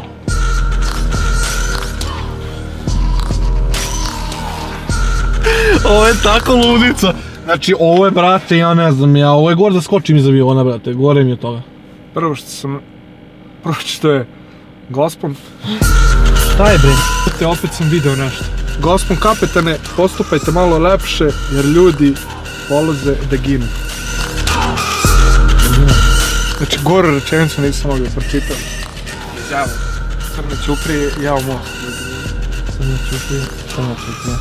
Ovo je tako ludica. Znači, ovo je, brate, ja ne znam, ovo je gore da skočim iz aviona, brate, gore mi je toga. Prvo što je, gospon... Šta je, bre? Opet sam video nešto. Gospon kapetane, postupajte malo lepše, jer ljudi polaze da ginu. Znači, goru rečenicu nisam mogao pročitati. Izjavo. Crne ćuprije, jao most. Crne ćuprije, crne ćuprije.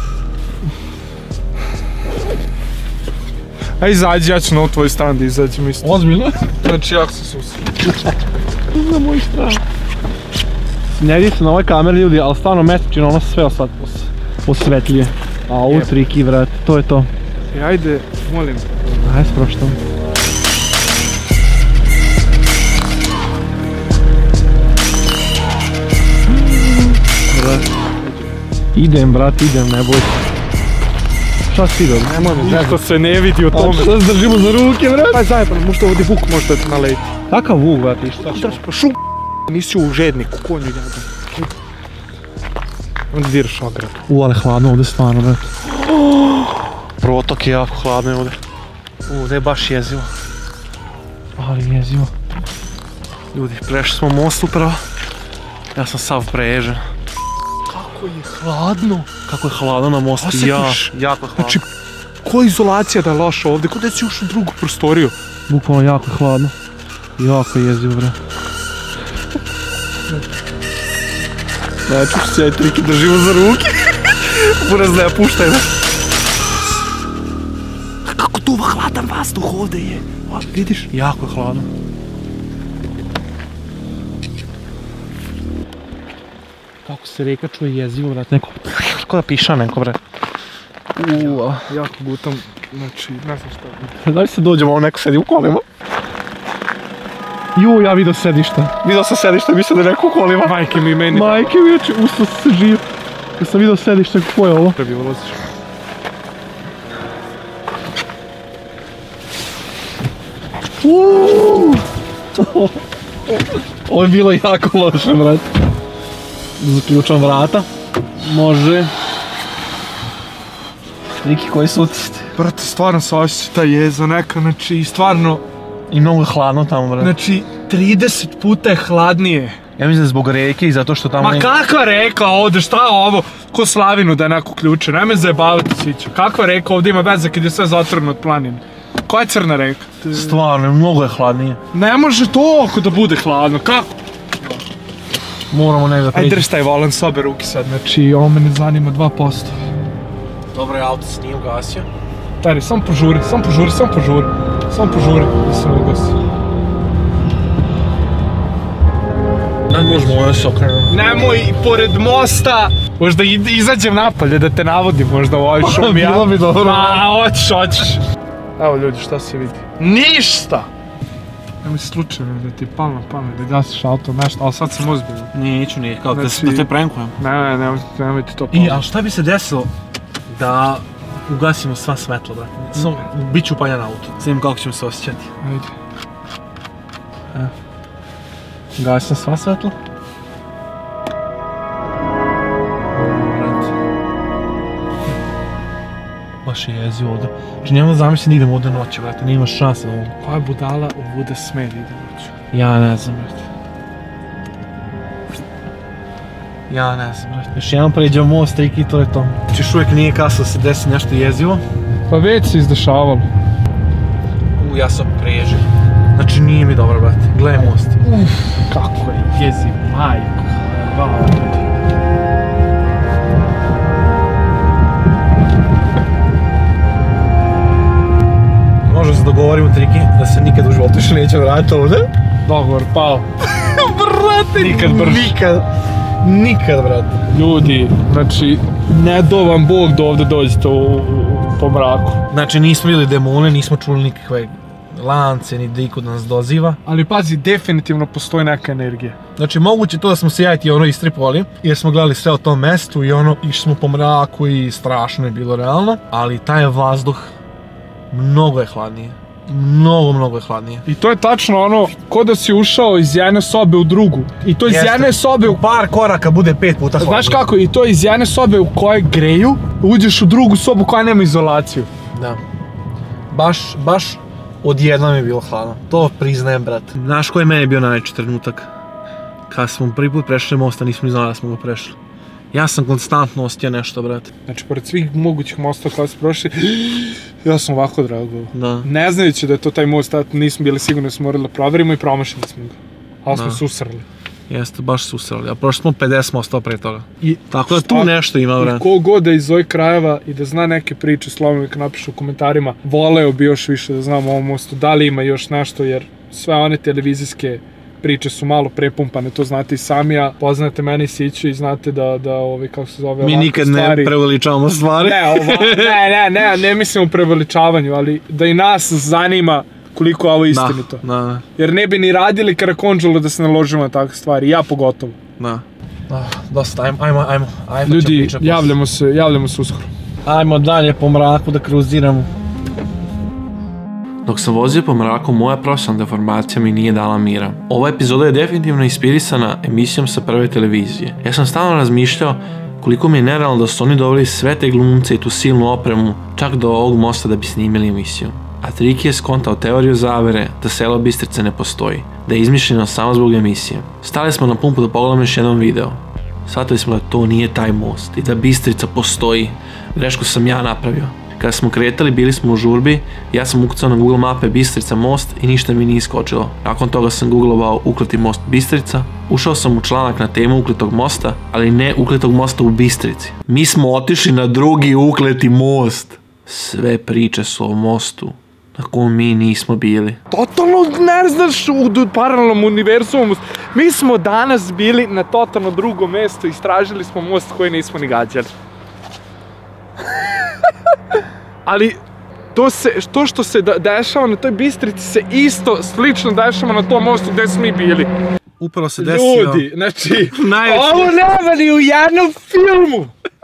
A izađi, ja ću na ovu tvoju stranu da izađem isto. Ozbiljno? Znači, jako se susreću. Na moju stranu. Ne vidi se na ovoj kameri, ljudi, ali stvarno mesečino ono sve osvetlije. Triki, vrat, to je to. Ajde, molim. Ajde, sproštam. Idem, brat, ne boj se. Šta si vidio? Ništa se ne vidi o tome. Šta se držimo za ruke, brat? Aj zajedno, možda ovdje vuk možda naleti. Kakav vuk, brat, i šta? Pa šu... Nisi u žedniku, konju jadan. Onda diraš ograd. Ali hladno ovdje stvarno, brat. Protok je jako hladno ovdje. Ovdje je baš jezivo. Ali jezivo. Ljudi, prešli smo most upravo. Ja sam sav preježen. Kako je hladno. Kako je hladno na mostu, jako je hladno. Znači, koja izolacija da je loša ovdje, kod da si ušao u drugu prostoriju. Bukvalno jako je hladno. Jako je jezivo, bre. Neću se triki držimo za ruke. Buraz ne puštaj, ne. Kako tu hladan vazduh ovdje je. Vidiš? Jako je hladno. Kako se reka čuje jezivo, brat, neko... Kako da piša neko, bre. Jako gutam, znači, ne znam šta. Da li se dođemo, ovo neko sedi u kolima? Ja vidio sedišta. Vidio sam sedišta, mislim da je neko u kolima. Majke mi i meni. Majke mi, znači, usto se živ. Ja sam vidio sedišta, kako je ovo? Prebi ulaziš. Ovo je bilo jako loše, brat. Zaključam vrata. Može. Neki koji su otišti. Brate, stvarno se osjeća ta jeza neka, znači stvarno... I mnogo je hladno tamo, brate. Znači, 30 puta je hladnije. Ja mislim da je zbog reke i zato što tamo... Ma kakva reka ovdje, šta je ovo? Ko Slavinu da je neko ključe, nemoj zajebavati Sića. Kakva reka ovdje ima veze kad je sve zatvoreno od planine? Koja je crna reka? Stvarno, mnogo je hladnije. Ne može toliko da bude hladno, kako? Moramo negdje preći. Ajde drž taj volan s obe ruke sad, znači ovo me ne zanima 2%. Dobro je, auto se nije ugasio. Tari, samo požuri da se ne ugasi. Ne možemo ovo se okrenuti. Nemoj pored mosta Možda izađem napolje da te navodim možda u ovoj šumi. Bilo bi dobro. Hoćeš. Evo ljudi, šta se vidi? Ništa! Nemoj se slučajno da ti je palo na pamet da gasiš auto nešto, ali sad sam ozbiljno. Neću, kao da te prankujem. Ne, nemoj ti to palo. Ali šta bi se desilo da ugasimo sva svetla, brate? Biću upaljan auto, znam kako ćemo se osjećati. Ajde. Gasim sva svetla. Baš je jezi ovdje. Znači nemam da zamislim da idem ovdje noći, brate, nema šanse da ovdje. Koja budala ovdje sme da ide noću? Ja ne znam, brate. Još jedan pređeo most, i to je to. Znači još uvijek nije kasno da se desi nešto jezivo. Pa već se izdešavalo. Ja sam prežio. Znači nije mi dobro, brate. Gledaj most. Kako je jeziv, majko. Možemo se dogovorimo, Triki, da se nikad u životu više neće vratiti ovdje. Dogovor, pao. Brate, nikad, brate. Ljudi, znači, ne do vam Bog da ovdje dođete po mraku. Znači nismo vidjeli demone, nismo čuli nikakve lance, ni da ikod nas doziva. Ali pazi, definitivno postoji neka energija. Znači moguće to da smo se jajti istripovali, jer smo gledali sve o tom mestu i išli smo po mraku i strašno je bilo realno. Ali taj vazduh mnogo je hladnije. Mnogo je hladnije. I to je tačno ko da si ušao iz jedne sobe u drugu. I to iz jedne sobe u par koraka bude 5 puta hladnije. Znaš kako, i to iz jedne sobe u kojoj greju, uđeš u drugu sobu koja nema izolaciju. Da. Baš odjednom je bilo hladno. To priznajem, brate. Znaš koji je meni bio najveći trenutak? Kad smo prvi put prešli mosta, nismo ni znali da smo ga prešli. Ja sam konstantno osjetio nešto, brate. Znači, pored svih mogućih mostova kada smo prošli, ja sam ovako drago. Da. Ne znajući da je to taj most, nismo bili sigurni da smo morali da proverimo i promašili smo ga. Ali smo susrali. Jeste, baš susrali. A prošli smo 50 mostova pre toga. Tako da tu nešto ima, brate. I kogod da iz ovih krajeva i da zna neke priče, slobodno neka napiše u komentarima, voleo bi još više da znam o ovom mostu, da li ima još nešto, jer sve one televizijske priče su malo prepumpane, to znate i sami, a poznate mene i Siću i znate da kako se zove, mi nikad ne preveličavamo stvari. Ne mislim o preveličavanju, ali da i nas zanima koliko je ovo istinito. Jer ne bi ni radili Karakonđulu da se ne ložimo na takve stvari, ja pogotovo. Dosta, ajmo. Ljudi, javljamo se uskoro. Ajmo dalje po mraku da kruziramo. Dok sam vozio po mraku, moja profesionalna deformacija mi nije dala mira. Ova epizoda je definitivno inspirisana emisijom sa prve televizije. Ja sam stalno razmišljao koliko mi je nerealno da su oni doveli sve te glumce i tu silnu opremu čak do ovog mosta da bi snimili emisiju. A Triki je skontao teoriju zavere da selo Bistrica ne postoji, da je izmišljeno samo zbog emisije. Stali smo na pumpu da pogledamo još jedan video. Shvatili smo da to nije taj most i da Bistrica postoji. Grešku sam ja napravio. Kada smo kretali, bili smo u žurbi, ja sam ukucao na Google mape Bistrica most i ništa mi nije iskočilo. Nakon toga sam googlovao ukleti most Bistrica, ušao sam u članak na temu ukletog mosta, ali ne ukletog mosta u Bistrici. Mi smo otišli na drugi ukleti most. Sve priče su o mostu na kom mi nismo bili. Totalno ne znaš u paralelnom univerzumu. Mi smo danas bili na totalno drugom mjestu, istražili smo most koji nismo ni gađali. Ali to što se dešava na toj Bistrici se isto slično dešava na tom mostu gdje smo mi bili. Upravo se desio. Ljudi, znači, ovo nema ni u jednom filmu.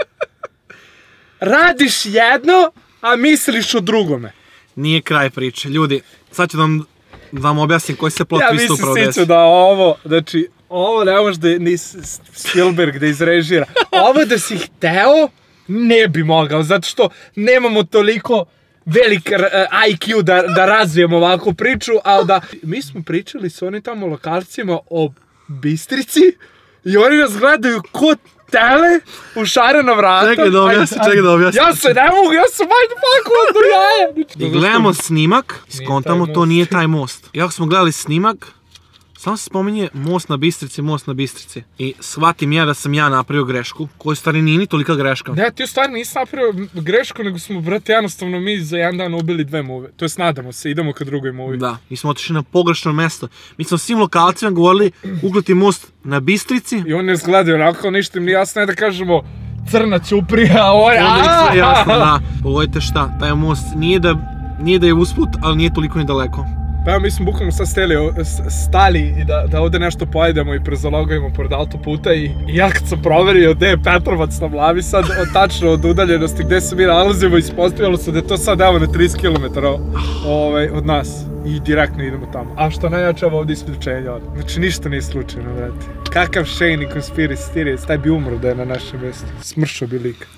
Radiš jedno, a misliš o drugome. Nije kraj priče. Ljudi, sad ću da vam objasnim koji se plot twist upravo desi. Ja mislim da ovo ne može da ni Spielberg da izrežira. Ovo da si hteo, ne bi mogao, zato što nemamo toliko velik IQ da razvijemo ovakvu priču, ali da... Mi smo pričali s onim tamo lokalcima o Bistrici i oni nas gledaju ko tele u šarena vrata. Čekaj da objasnim. Ja se ne mogu, ja sam mindfuck do jaja. I gledamo snimak, skontamo to nije taj most. Iako smo gledali snimak, samo se spominje most na Bistrici. I shvatim ja da sam ja napravio grešku, koja stvari nije ni tolika greška. Ne, ti u stvari nisi napravio grešku, nego smo, brate, jednostavno mi za jedan dan ubili 2 muve. To jest, nadamo se, idemo ka drugoj muvi. Da, mi smo otišli na pogrešno mesto. Mi smo svim lokalcima govorili ukleti most na Bistrici. I oni nas gledaju onako, ništa im nije jasno, da kažemo crna ćuprija, ovo je... Sve jasno, da. Pogledajte šta, taj most nije da je usput, ali nije toliko ni daleko. Pa evo, mi smo bukvalno sad stali i da ovdje nešto pojedemo i prezalogujemo pored autoputa i ja kad sam proverio gdje je Petrovac na Mlavi sad, tačno od udaljenosti gdje se mi nalazimo, ispostavilo se da je to sad evo na 30 km od nas i direktno idemo tamo. A što najjače ovdje isključenje od. Znači ništa nije slučajno, brate. Kakav Shane i Conspiracy Theories, taj bi umro da je na našem mjestu. Smršao bi lik.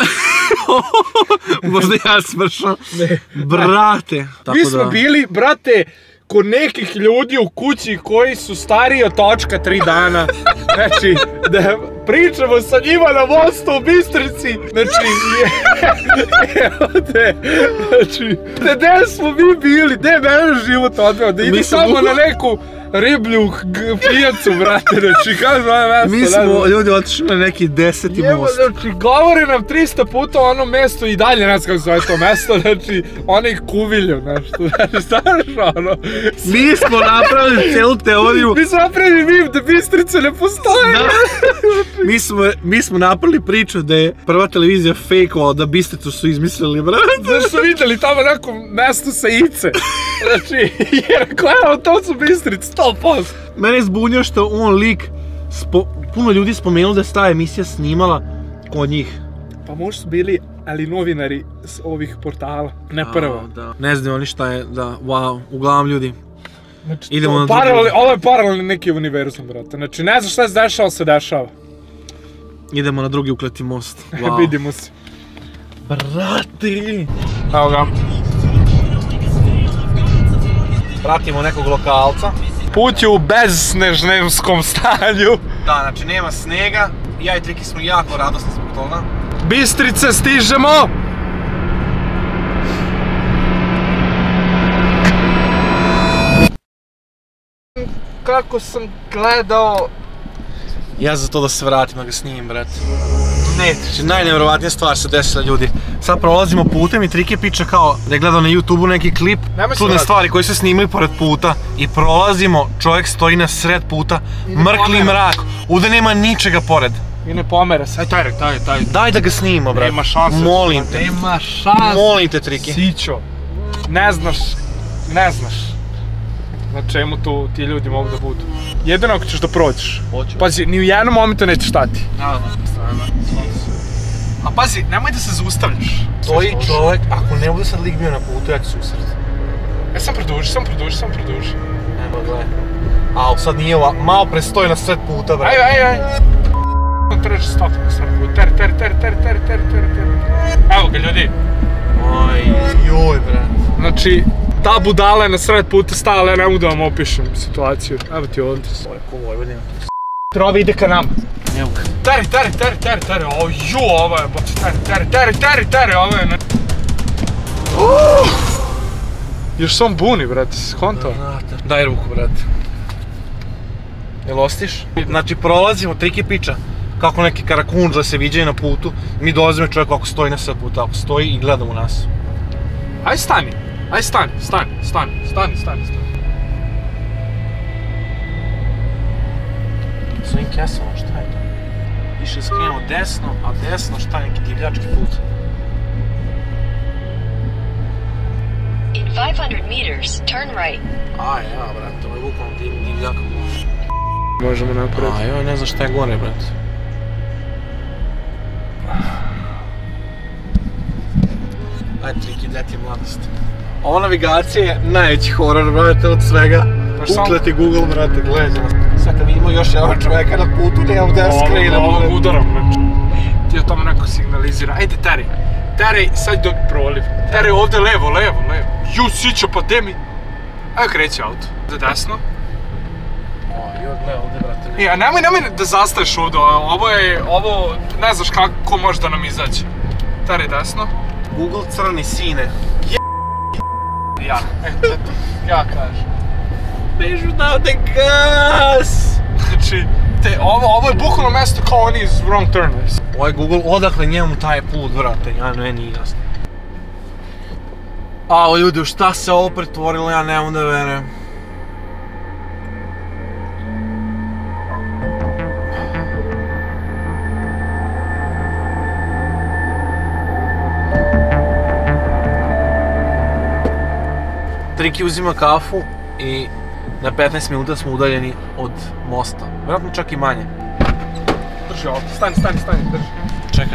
Možda ja smršao. Brate. Mi smo bili, brate, kod nekih ljudi u kući koji su stariji od točka 3 dana. Znači, da pričamo sa njima na mostu u Bistrici. Znači, evo te. Znači, gdje smo mi bili, gdje je mene život odveo, da idem samo na neku riblju pijacu, brate, znači, kako zove mesto? Mi smo ljudi otišli na neki 10. most. Znači, govori nam 300 puta o onom mestu i dalje ne znam kako zove to mesto, znači, onaj kuvilju, znači, znaš, ono. Mi smo napravili celu teoriju. Mi smo napravili mim da Bistrice ne postoje. Mi smo napravili priču da je prva televizija fejkovala, da Bistricu su izmislili, brate. Znaš, su vidjeli tamo neko mesto sa ice. Znači, jer koja to su Bistrice, 100%. Mene je zbunio što on lik, puno ljudi spomenuo da je ta emisija snimala kod njih. Pa možda su bili, ali novinari s ovih portala, ne prvo. Ne znam oni šta je, da, wow, uglavnom ljudi. Znači, ovo je paralelni neki univerzum, brate. Znači, ne znam šta se dešava, se dešava. Idemo na drugi ukleti most. Vidimo se. Brate! Evo ga. Pratimo nekog lokalca. Put je u bezsnežnemskom stanju. Da, znači nema snega. Ja i Triki smo jako radosni zbog toga. Bistrice, stižemo! Kako sam gledao... Ja za to da se vratim, da ga snimim, brate. Ne, znači najnevjerovatnija stvar se desila, ljudi. Sad prolazimo putem i Triki priča kao da je gledao na YouTubeu neki klip, čudne stvari koji se snimaju pored puta i prolazimo, čovjek stoji na sred puta, mrkli mrak, ovdje nema ničega pored. I ne pomere se, taj. Daj da ga snimimo, brate. Nema šanse. Molim te. Nema šanse. Molim te, Triki. Sićo, ne znaš. Na čemu tu ti ljudi mogu da budu. Jedino ako ćeš da prođeš. Pazi, ni u jednom momentu nećeš stati. A pazi, nemoj da se zaustavljaš. Stoji čovjek, ako ne bude sad lik bio na putu, ja ću susret. Sam produži. Nema, gledaj. Au, sad nije ova, malo pre stoji na sred puta, brate. Aj. Treći stop na sred puta, ter. Evo ga, ljudi. Oj, joj, brate. Znači, ta budala je na sred puta stala, ja ne mogu da vam opišem situaciju. Evo ti ovdje. Ovo je ko Vojvodina. Trovi ide ka nama. Evo ga. Teri, ovo je, teri, ovo je. Još sam buni, brate, si skontao? Daj ruku, brate. Jel ostiš? Znači, prolazimo, Triki piča kako neki karakundža se viđaju na putu. Mi dolazimo čovjek ako stoji na sred puta, ako stoji i gleda u nas. Aj stani. S ovim kesama, šta je to? Više skrenemo desno, a desno šta je neki divljački put? In 500 meters, turn right. Aj, ja, brate, ovo je bukvalno divljak. Možemo napraviti. A, joj, ne znam šta je gore, brate. Aj, Triki, gdje ti je mladost? Ova navigacija je najveći horor, brate, od svega. Ukleti Google, brate, gledaj. Sad kad vidimo još jedan čovjeka na putu, nemam gdje skrenemo. Ovog udarom, znači. Ti je tamo neko signalizira. Ajde, Teri, sad do proliv. Teri, ovdje levo. Ju, sićo, pa gdje mi? Ajde, kreće auto. Ovdje desno. Joj, gledaj ovdje, brate. A nemoj da zastaješ ovdje, ovo, ne znaš kako može da nam izađe. Teri, desno. Google crni sine. Ja kažem. Bežu odavde gas! Znači, ovo je bukvalno mesto kao oni iz Wrong Turners. Ovaj Google, odakle njemu taj put, brate, ja ne nije jasno. Ao, ljudi, šta se ovo pretvorilo, ja ne mogu da verujem. Triki uzima kafu i na 15 minuta smo udaljeni od mosta. Vjerojatno čak i manje. Drži ovdje, stani, drži. Čekaj.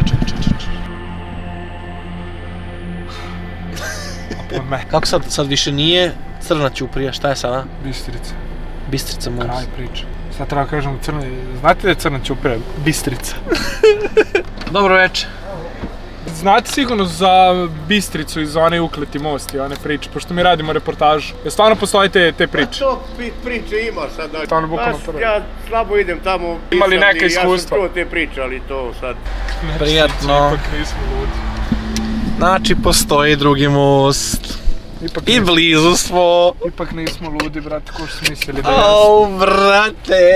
Kako sad više nije Crna Ćuprija, šta je sada? Bistrica. Bistrica most. Kraj priča. Sad treba kažem Crna, znate da je Crna Ćuprija? Bistrica. Dobro večer. Znate sigurno za Bistricu i za onaj ukleti most i one priče, pošto mi radimo reportažu. Jer stvarno postoje te priče? To priče ima sad, znači. Stvarno bukvalno prvo. Ja slabo idem tamo. Imali neka iskustva? Ja sam čuo te priče, ali to sad... Prijatno. Ipak nismo ludi. Znači, postoji drugi most. I blizu smo. Ipak nismo ludi, brate, ko što su mislili da jesmo. Brate!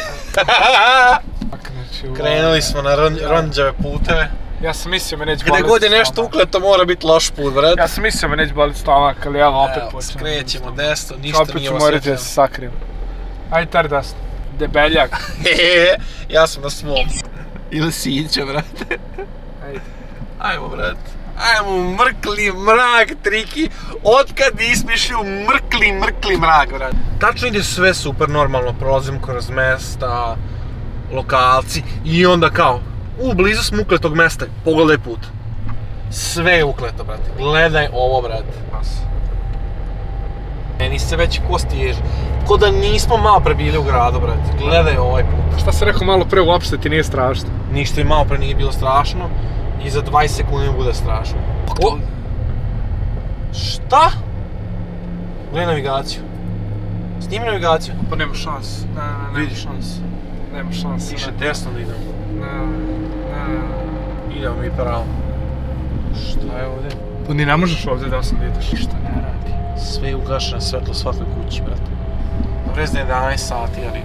Krenuli smo na ronđave puteve. Ja sam mislio me neće boliti stomak. Gde god je nešto ukleto mora biti loš put, brate. Ja sam mislio me neće boliti stomak, ali evo opet počnemo. Skrećemo desno, ništa nije osjetljeno. Opet ću morati da se sakrijem. Ajde tar desno. Debeljak. Ja sam na svom. Ili sića, brate. Ajde. Ajmo, brate. Ajmo, mrkli mrak, Triki. Otkad ismišlju mrkli mrak, brate. Tačno ide sve super normalno, prolazim kroz mesta, lokalci i onda kao, blizu smo ukletog mesta, pogledaj put. Sve je ukleto, brate. Gledaj ovo, brate. Meni se već kosti ježi. Ko da nismo malo pre bili u gradu, brate. Gledaj ovaj put. Šta si rekao malo pre, uopšte ti nije strašno? Ništa i malo pre nije bilo strašno. I za 20 sekundi mi bude strašno. Šta? Gledaj navigaciju. Snimi navigaciju. Pa nema šans. Nema šans. Nema šans. Piše desno da idemo. Ne. Idemo mi pravo. Šta je ovdje? Pa ni ne možeš ovdje desno da ideš. Šta ne radi? Sve je ugašeno svetlo svakoj kući, brate. Dobro da je 11 sati, ali...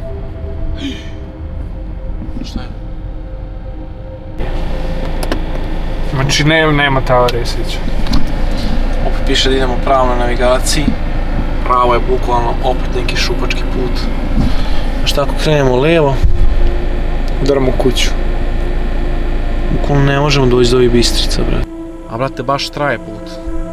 Šta je? Znači nema teorije sića. Opet piše da idemo pravo na navigaciji. Pravo je bukvalno opet neki šupački put. A šta ako krenemo levo? Udaramo u kuću. Bukvalno ne možemo doći do ovih Bistrica, brate. A brate, baš traje put.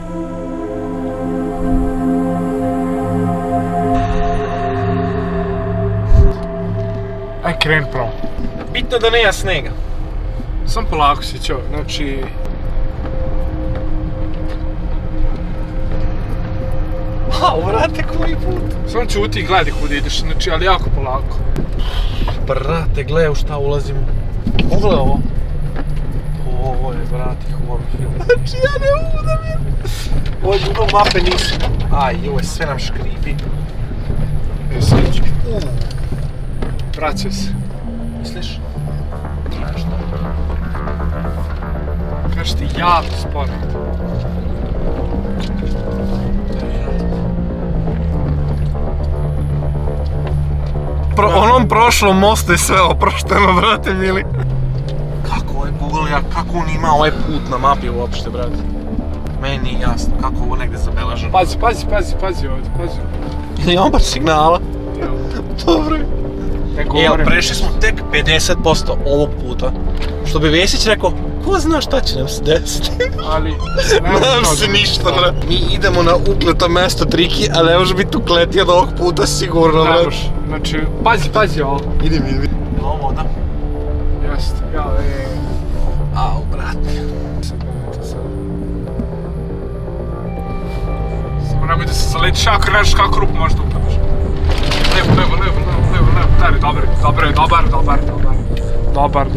Aj, kreni pravo. Bitno da nema snega. Sam polako si ćeo, znači... Brate, koji put? Samo čuti i gledaj kuda ideš, znači, ali jako polako. Brate, gledaj u šta ulazimo. Pogledaj ovo. Ovo je, brate, horror film. Znači, ja ne mogu da vidim. Ovo Google mape nisu. Aj, joj, sve nam škripi. Sliči. Vraća se. Misliš? Kaži ti jako sporo. Onom prošlom mostu je sve oprošteno, brate mili. Kako ovaj Google, kako on ima ovaj put na mapi uopšte, brate? Meni nije jasno, kako ovo negdje zabelaženo. Pazi ovdje, pazi. Ili on baš signala? Dobro. Prešli smo tek 50% ovog puta. Što bi Vesić rekao, ko zna šta će nam se desiti? Ali... Nam se ništa, brate. Mi idemo na ukleto mesto Triki, a ne može biti ukletija od ovog puta sigurno, brate. Ne može, znači, pazi ovo. Idem. Ovo voda. Jeste, Au, brate. Samo nemoj da se zaletiš, ako neš kako rupu možda upadaš. Levo, tari, dobar.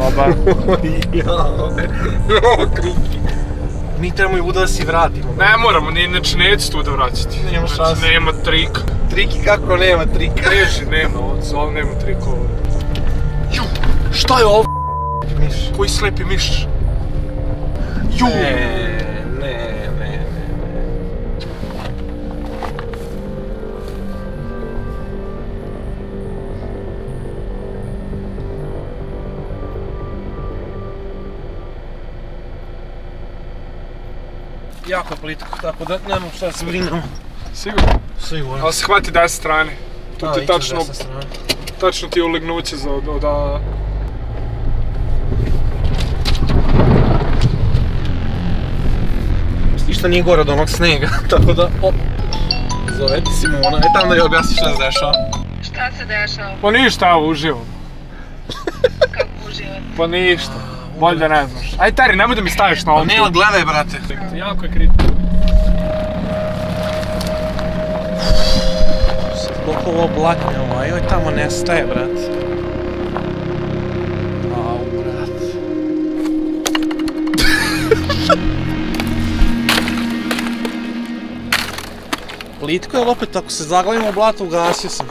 Triki. Mi trebamo i vuda da si vratimo. Ne moramo, inače neću tu da vraćati. Nema šanse. Nema trika. Triki kako nema trika? Reži, nema ovo nema trika ovo. Ju, šta je ovo? Miš. Koji slepi miš? Ju. Ne. Jako plitko, tako da nemam šta se brinemo. Sigurno? Sigurno. Ali se hvati 10 strane. Tu ti tačno ti je ulegnuće za da... Ništa nije gore od onog snega, tako da... Zove ti Simona, aj tam da joj objasni šta se dešava. Šta se dešava? Pa ništa, uživam. Kako uživati? Pa ništa, bolje da ne znaš. Aj Teri, nemoj da mi staviš na ovom. Nema, gledaj brate. Jako je kritično. Koliko ovo blatnjava, joj tamo nestaje, brat. Au, brat. Plitko je, ali opet ako se zaglavimo u blatu, ugasio sam.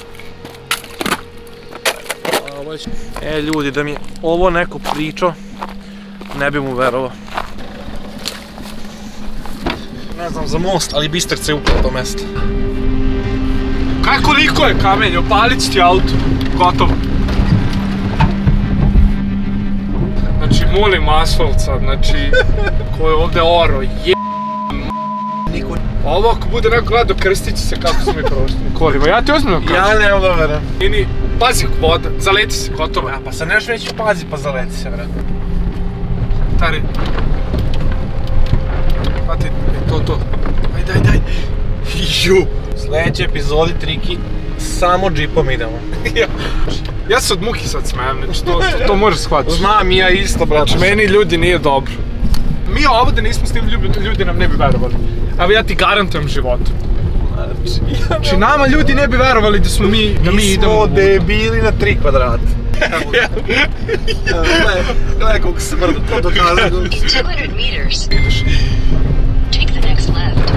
Ljudi, da mi ovo neko pričao, ne bi mu verovao. Ne znam za most, ali Bistrica je upravo to mesto. Kaj koliko je kamenje, opalit će ti auto. Gotovo. Znači, molim asfalt sad, znači, ko je ovdje oro, Ovo ako bude neko gledao, krstit će se kako smo mi prošli. Kolima, ja ti ozbiljno kažem. Ja nemam da verujem. Pazi, voda, zaleti se, gotovo. Ja, pa sad nešto neću pazi, pa zaleti se, vrat. Tari. Pati, to. Ajde. Ju. Sljedeći epizodi Triki, samo džipom idemo. Ja se od muki sad smijem, znači to možeš shvatiti. Znam i ja isto, brate. Znači, meni ljudi nije dobro. Mi ovdje nismo s tim ljudi nam ne bi verovali. Evo ja ti garantujem životu. Znači nama ljudi ne bi verovali da smo mi idemo. Mi smo debili na 3 kvadrata. Gledaj koliko se mrda to dokazati. 200 meters. Take the next left.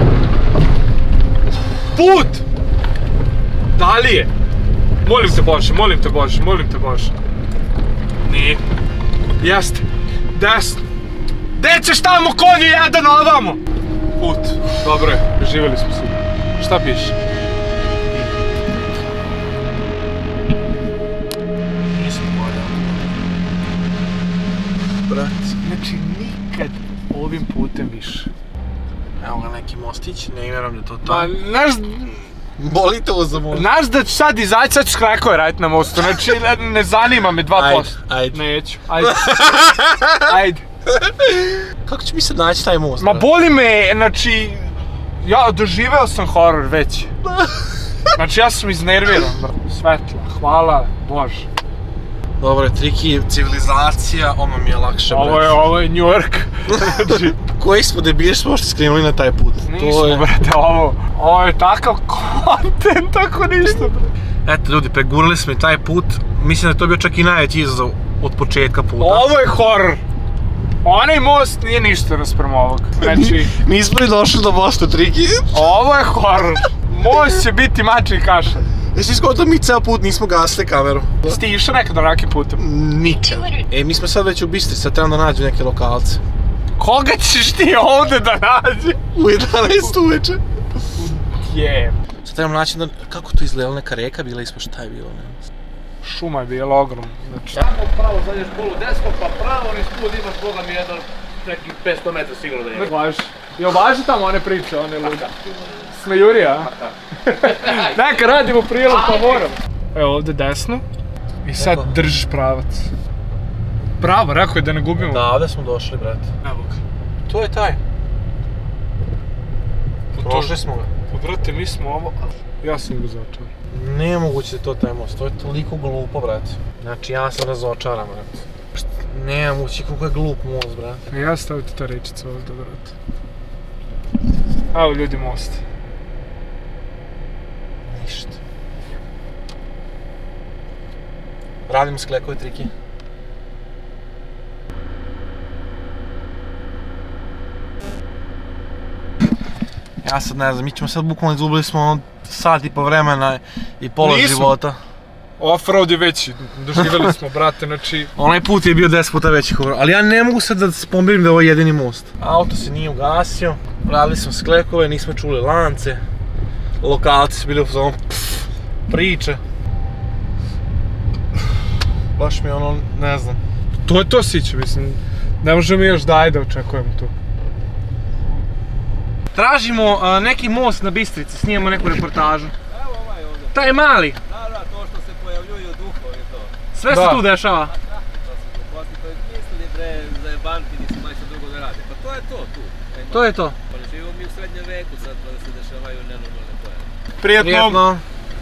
Put! Da li je? Molim te Bože. Nije. Jeste. Desno. Gdje ćeš tamo konju jedan ovamo? Put. Dobro je, preživjeli smo svi. Šta piše? Nisam pojao. Brat. Znači nikad ovim putem više. Evo ga neki mostić, ne vjerujem da to to. Pa, znaš... Boli te ovo za most. Znaš da ću sad izaći, sad ću skrekove raditi na mostu, znači ne zanima me 2%. Ajde. Neću, ajde. Kako će mi se naći taj most? Ma boli me, znači... Ja doživeo sam horor već. Znači ja sam iznerviran. Svetla, hvala Bože. Dobro, Triki, civilizacija, ono mi je lakše. Ovo je New York. Koji smo debili smo što skrenuli na taj put? Nismo, brate, ovo je takav kontent, tako ništa. Eto ljudi, pregurali smo i taj put. Mislim da je to bio čak i najveći izazov od početka puta. Ovo je horor. Onaj most nije ništa naspram ovog. Znači... Nismo ni došli do mosta, Triki. Ovo je horor. Most će biti mačji kašalj. Jesi skontao mi ceo put nismo gasili kameru? Jesi išao nekada rakim putem? Nikad. Mi smo sad već u Bistrici, sad trebam da nađu neke lokalce. Koga ćeš ti ovdje da nađi? U 11 uveče. Sad trebam naći kako to izgledala, neka reka bila ispod, šta je bilo? Šuma je bila ogromna. Samo pravo zadnješ polu desno, pa pravo niz put imaš Boga mi jedan nekih 500 metra sigurno da je. Važi. Jel važi tamo one priče, one lude? Smejuri, a? Neka radimo prilog pa moram. Evo ovdje desno. I sad držiš pravac. Pravo, rekao je da ne gubimo. Da, ovdje smo došli, brate. Evo ga. To je taj. Prošli smo ga. Pa brate, mi smo ovo... Ja sam razočaran. Nije moguće da je to taj most, to je toliko glupo, brate. Znači, ja sam razočaran, brate. Nije moguće koliko je glup most, brate. Ja staviti ta rečica ovdje, brate. Evo ljudi, most. Ništa. Radimo sklekove, Triki. Ja sad ne znam, mi ćemo sad bukvalno izgubili smo sat i po vremena i pola života. Offroad je veći, doživjeli smo, brate, znači... Onaj put je bio 10 puta veći horor, ali ja ne mogu sad da se pomirim da je ovo jedini most. Auto se nije ugasio, radili smo sklekove, nismo čuli lance. Lokalci su bili u fazonu priče. Baš mi ono, ne znam. To je to siće, mislim, ne možemo mi još da očekujemo tu. Tražimo neki most na Bistrici, snijemo neku reportažu. Evo ovaj ovdje. Taj mali. Da, to što se pojavljuju duhovi to. Sve se tu dešava. To je mislili bre, zajebanti, nisu majče drugo da rade. Pa to je to tu. To je to. Pa ne živimo mi u srednjem veku sad pa da se dešavaju nenormalne pojave. Prijetno.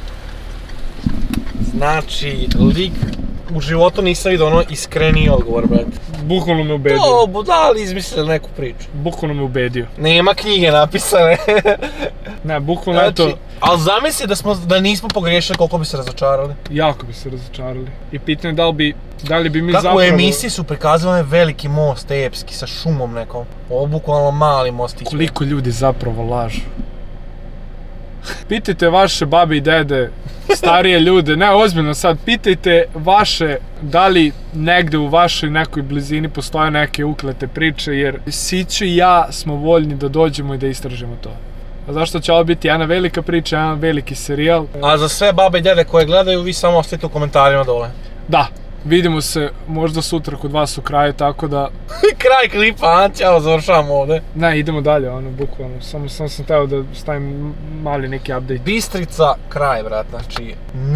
Znači, lik u životu nisam vidio ono iskreniji odgovor, brate. Bukvalno me ubedio. To, budali izmislili neku priču. Bukvalno me ubedio. Nema knjige napisane. Ne, bukvalno je to... Ali zamisli da nismo pogriješili koliko bi se razočarali. Jako bi se razočarali. I pitanje da li bi mi zapravo... Kako u emisiji su prikazali veliki most, epski, sa šumom nekom. Ovo bukvalno mali mostić. Koliko ljudi zapravo lažu. Pitajte vaše babe i dede, starije ljude, ne ozbiljno sad, pitajte vaše da li negde u vašoj nekoj blizini postoje neke uklete priče, jer Siću i ja smo voljni da dođemo i da istražimo to. A zašto će ovo biti jedna velika priča, jedan veliki serijal. A za sve babe i dede koje gledaju, vi samo ostavite u komentarima dole. Da, vidimo se možda sutra kod vas u kraju, tako da... Kraj klipa, a ćao, završavamo ovde. Ne, idemo dalje, ono, bukvalno. Samo sam teo da stavim mali neki update. Bistrica, kraj, brat, znači,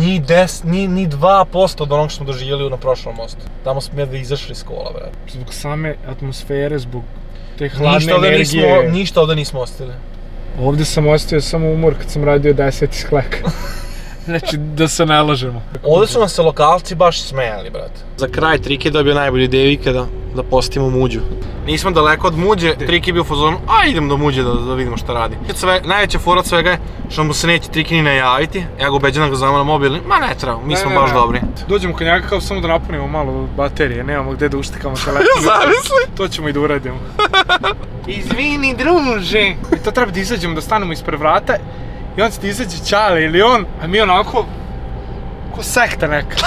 ni 2% od onog što smo doživjeli na prošlom mostu. Tamo smo jedva izašli iz kola, brat. Zbog same atmosfere, zbog te hladne energije. Ništa ovde nismo ostali. Ovde sam ostavio samo umor kad sam radio 10 iz kleka. Znači, da se ne lažemo. Ovde su nam se lokalci baš smejali, brate. Za kraj Triki je dobio najbolju ideju ikada da postimo Muđu. Nismo daleko od Muđe, Triki je bio u fazonu, a idem do Muđe da vidimo šta radi. Najveća fora od svega je što mu se neće Triki ni najaviti, ja ga ubeđam da ga zovemo na mobilni, ma ne treba, mi smo baš dobri. Dođemo kod njega kao samo da napunimo malo baterije, nemamo gde da uštikamo telefon. Zamisli! To ćemo i da uradimo. Izvini, druže! I to treba da izađemo, da stanemo ispred vrata i on se ti izađe Ćale ili on, a mi onako ko sekta neka.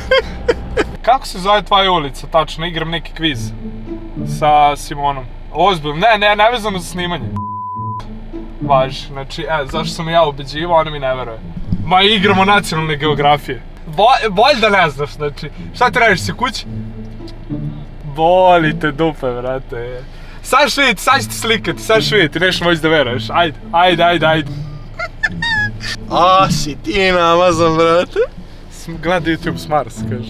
Kako se zove tvoja ulica, tačno, igram neki kviz sa Simonom. Ozbiljno, ne vezano za snimanje. Važi, znači, zašto sam ja ubeđivao, ona mi ne veruje. Ma igramo nacionalne geografije. Bolj da ne znaš, znači, šta ti radiš, si kući? Boli te dupe, brate. Sad ću vidjeti, sad ću ti slikati, sad ću vidjeti, nešto moći da veruješ, ajde. A, si ti na Amazon, brate. Gleda YouTube s Marsa, kažem.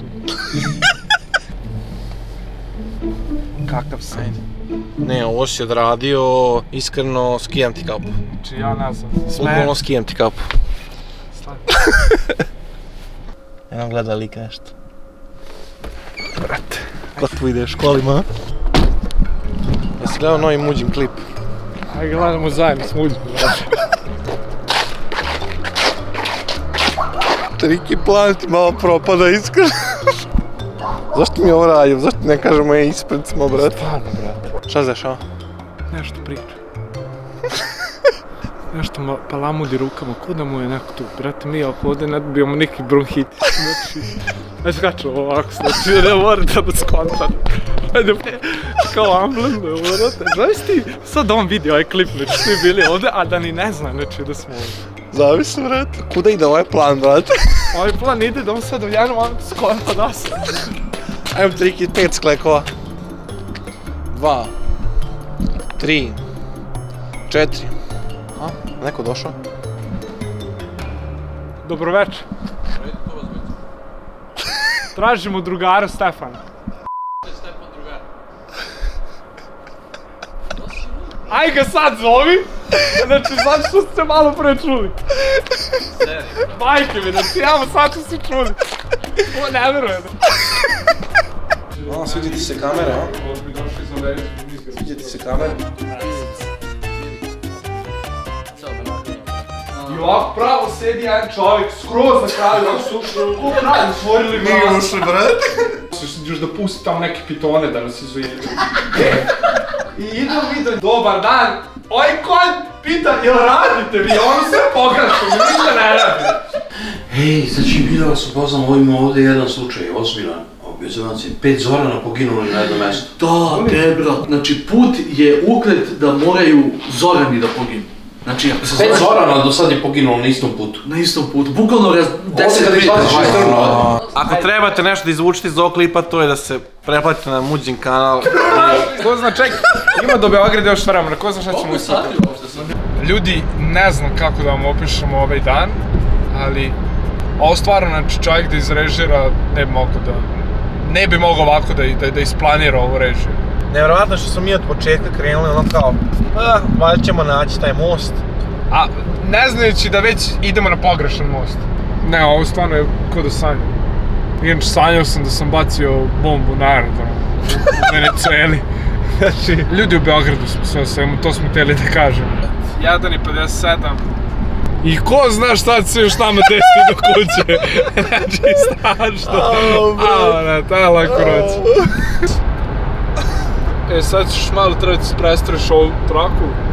Kakav sen. Ne, ovo si odradio, iskreno skijam ti kapu. Znači, ja ne znam. Bukvalno skijam ti kapu. Evo gleda lika nešto. Brate. Kako tu ideš kolima? Jesi gledao novi Muđin klip? Ajde gledamo zajedno s Muđim, brate. Triki plan ti malo propada, iskreno. Zašto mi ovo radim? Zašto ne kažemo ispred smo, brate? Stvarno, brate. Šta se dešava? Nešto priča. Nešto palamudi rukama, ko da mu je neko tu, brate, mi ako ovdje ne dobijemo neki bronhitis, znači skačemo ovako, znači ne mora da nas konta. Ajde, kao amblem, brate, znaš ti, sad on vidi ovaj klip, znači svi bili ovdje, a da ni ne zna, znači da smo ovdje. Zavisno, brate, kuda ide ovaj plan, brate? Ovaj plan ide da on sad u jednom momentu skonta nas. Ajmo Triki, 5 sklekova. 2, 3, 4. A, neko došao? Dobroveče. Tražimo drugara Stefana. Aj ga sad zovi! Znači, sad što ste malo pre čuli. Majke mi, znači, jamo sad što ste čuli. Ovo ne verujem. Sviđa ti se kamera, a? Sviđa ti se kamera? I ovako pravo sedi jedan čovjek, skroz na kraju, ovako su koliko radi, stvorili nas. Nije ušli, brate. Još da pusti tamo neke pitone da nas izujedu. I idem, dobar dan, ovaj konj pita, jel radite vi? Ono sve pogrešno, mi ništa ne radite. Hej, znači mi da vas upoznam, imamo ovdje jedan slučaj, ozbiljan. Objezovan si, 5 Zorana poginuli na jednom mjestu. Da, brat, znači put je uklet da moraju Zorani da poginu. Znači, ako se 5 Zorana do sad je poginulo na istom putu. Na istom putu, bukvalno 10 Ako trebate nešto da izvučite iz ovog klipa, to je da se pretplatite na Muđin kanal. Ko zna, čekaj, ima do Beograda još vremena, ko zna šta ćemo uspjeti. Ljudi, ne znam kako da vam opišemo ovaj dan, ali ovo stvarno, znači čovjek da izrežira ne bi mogao ovako da isplanira ovu režiju. Nevjerovatno što smo mi od početka krenuli ono kao, valjda ćemo naći taj most, A ne znajući da već idemo na pogrešan most. Ne, ovo stvarno je ko da sanjam. Inače, sanjao sam da sam bacio bombu na aerodrom u Venecueli. Znači, ljudi u Beogradu smo sve o svemu, to smo htjeli da kažemo. 1:57. I ko zna šta se još tamo desi do kuće. Znači, strašno. To je lako noć. Sad ćeš malo trebati da prestroješ ovu traku.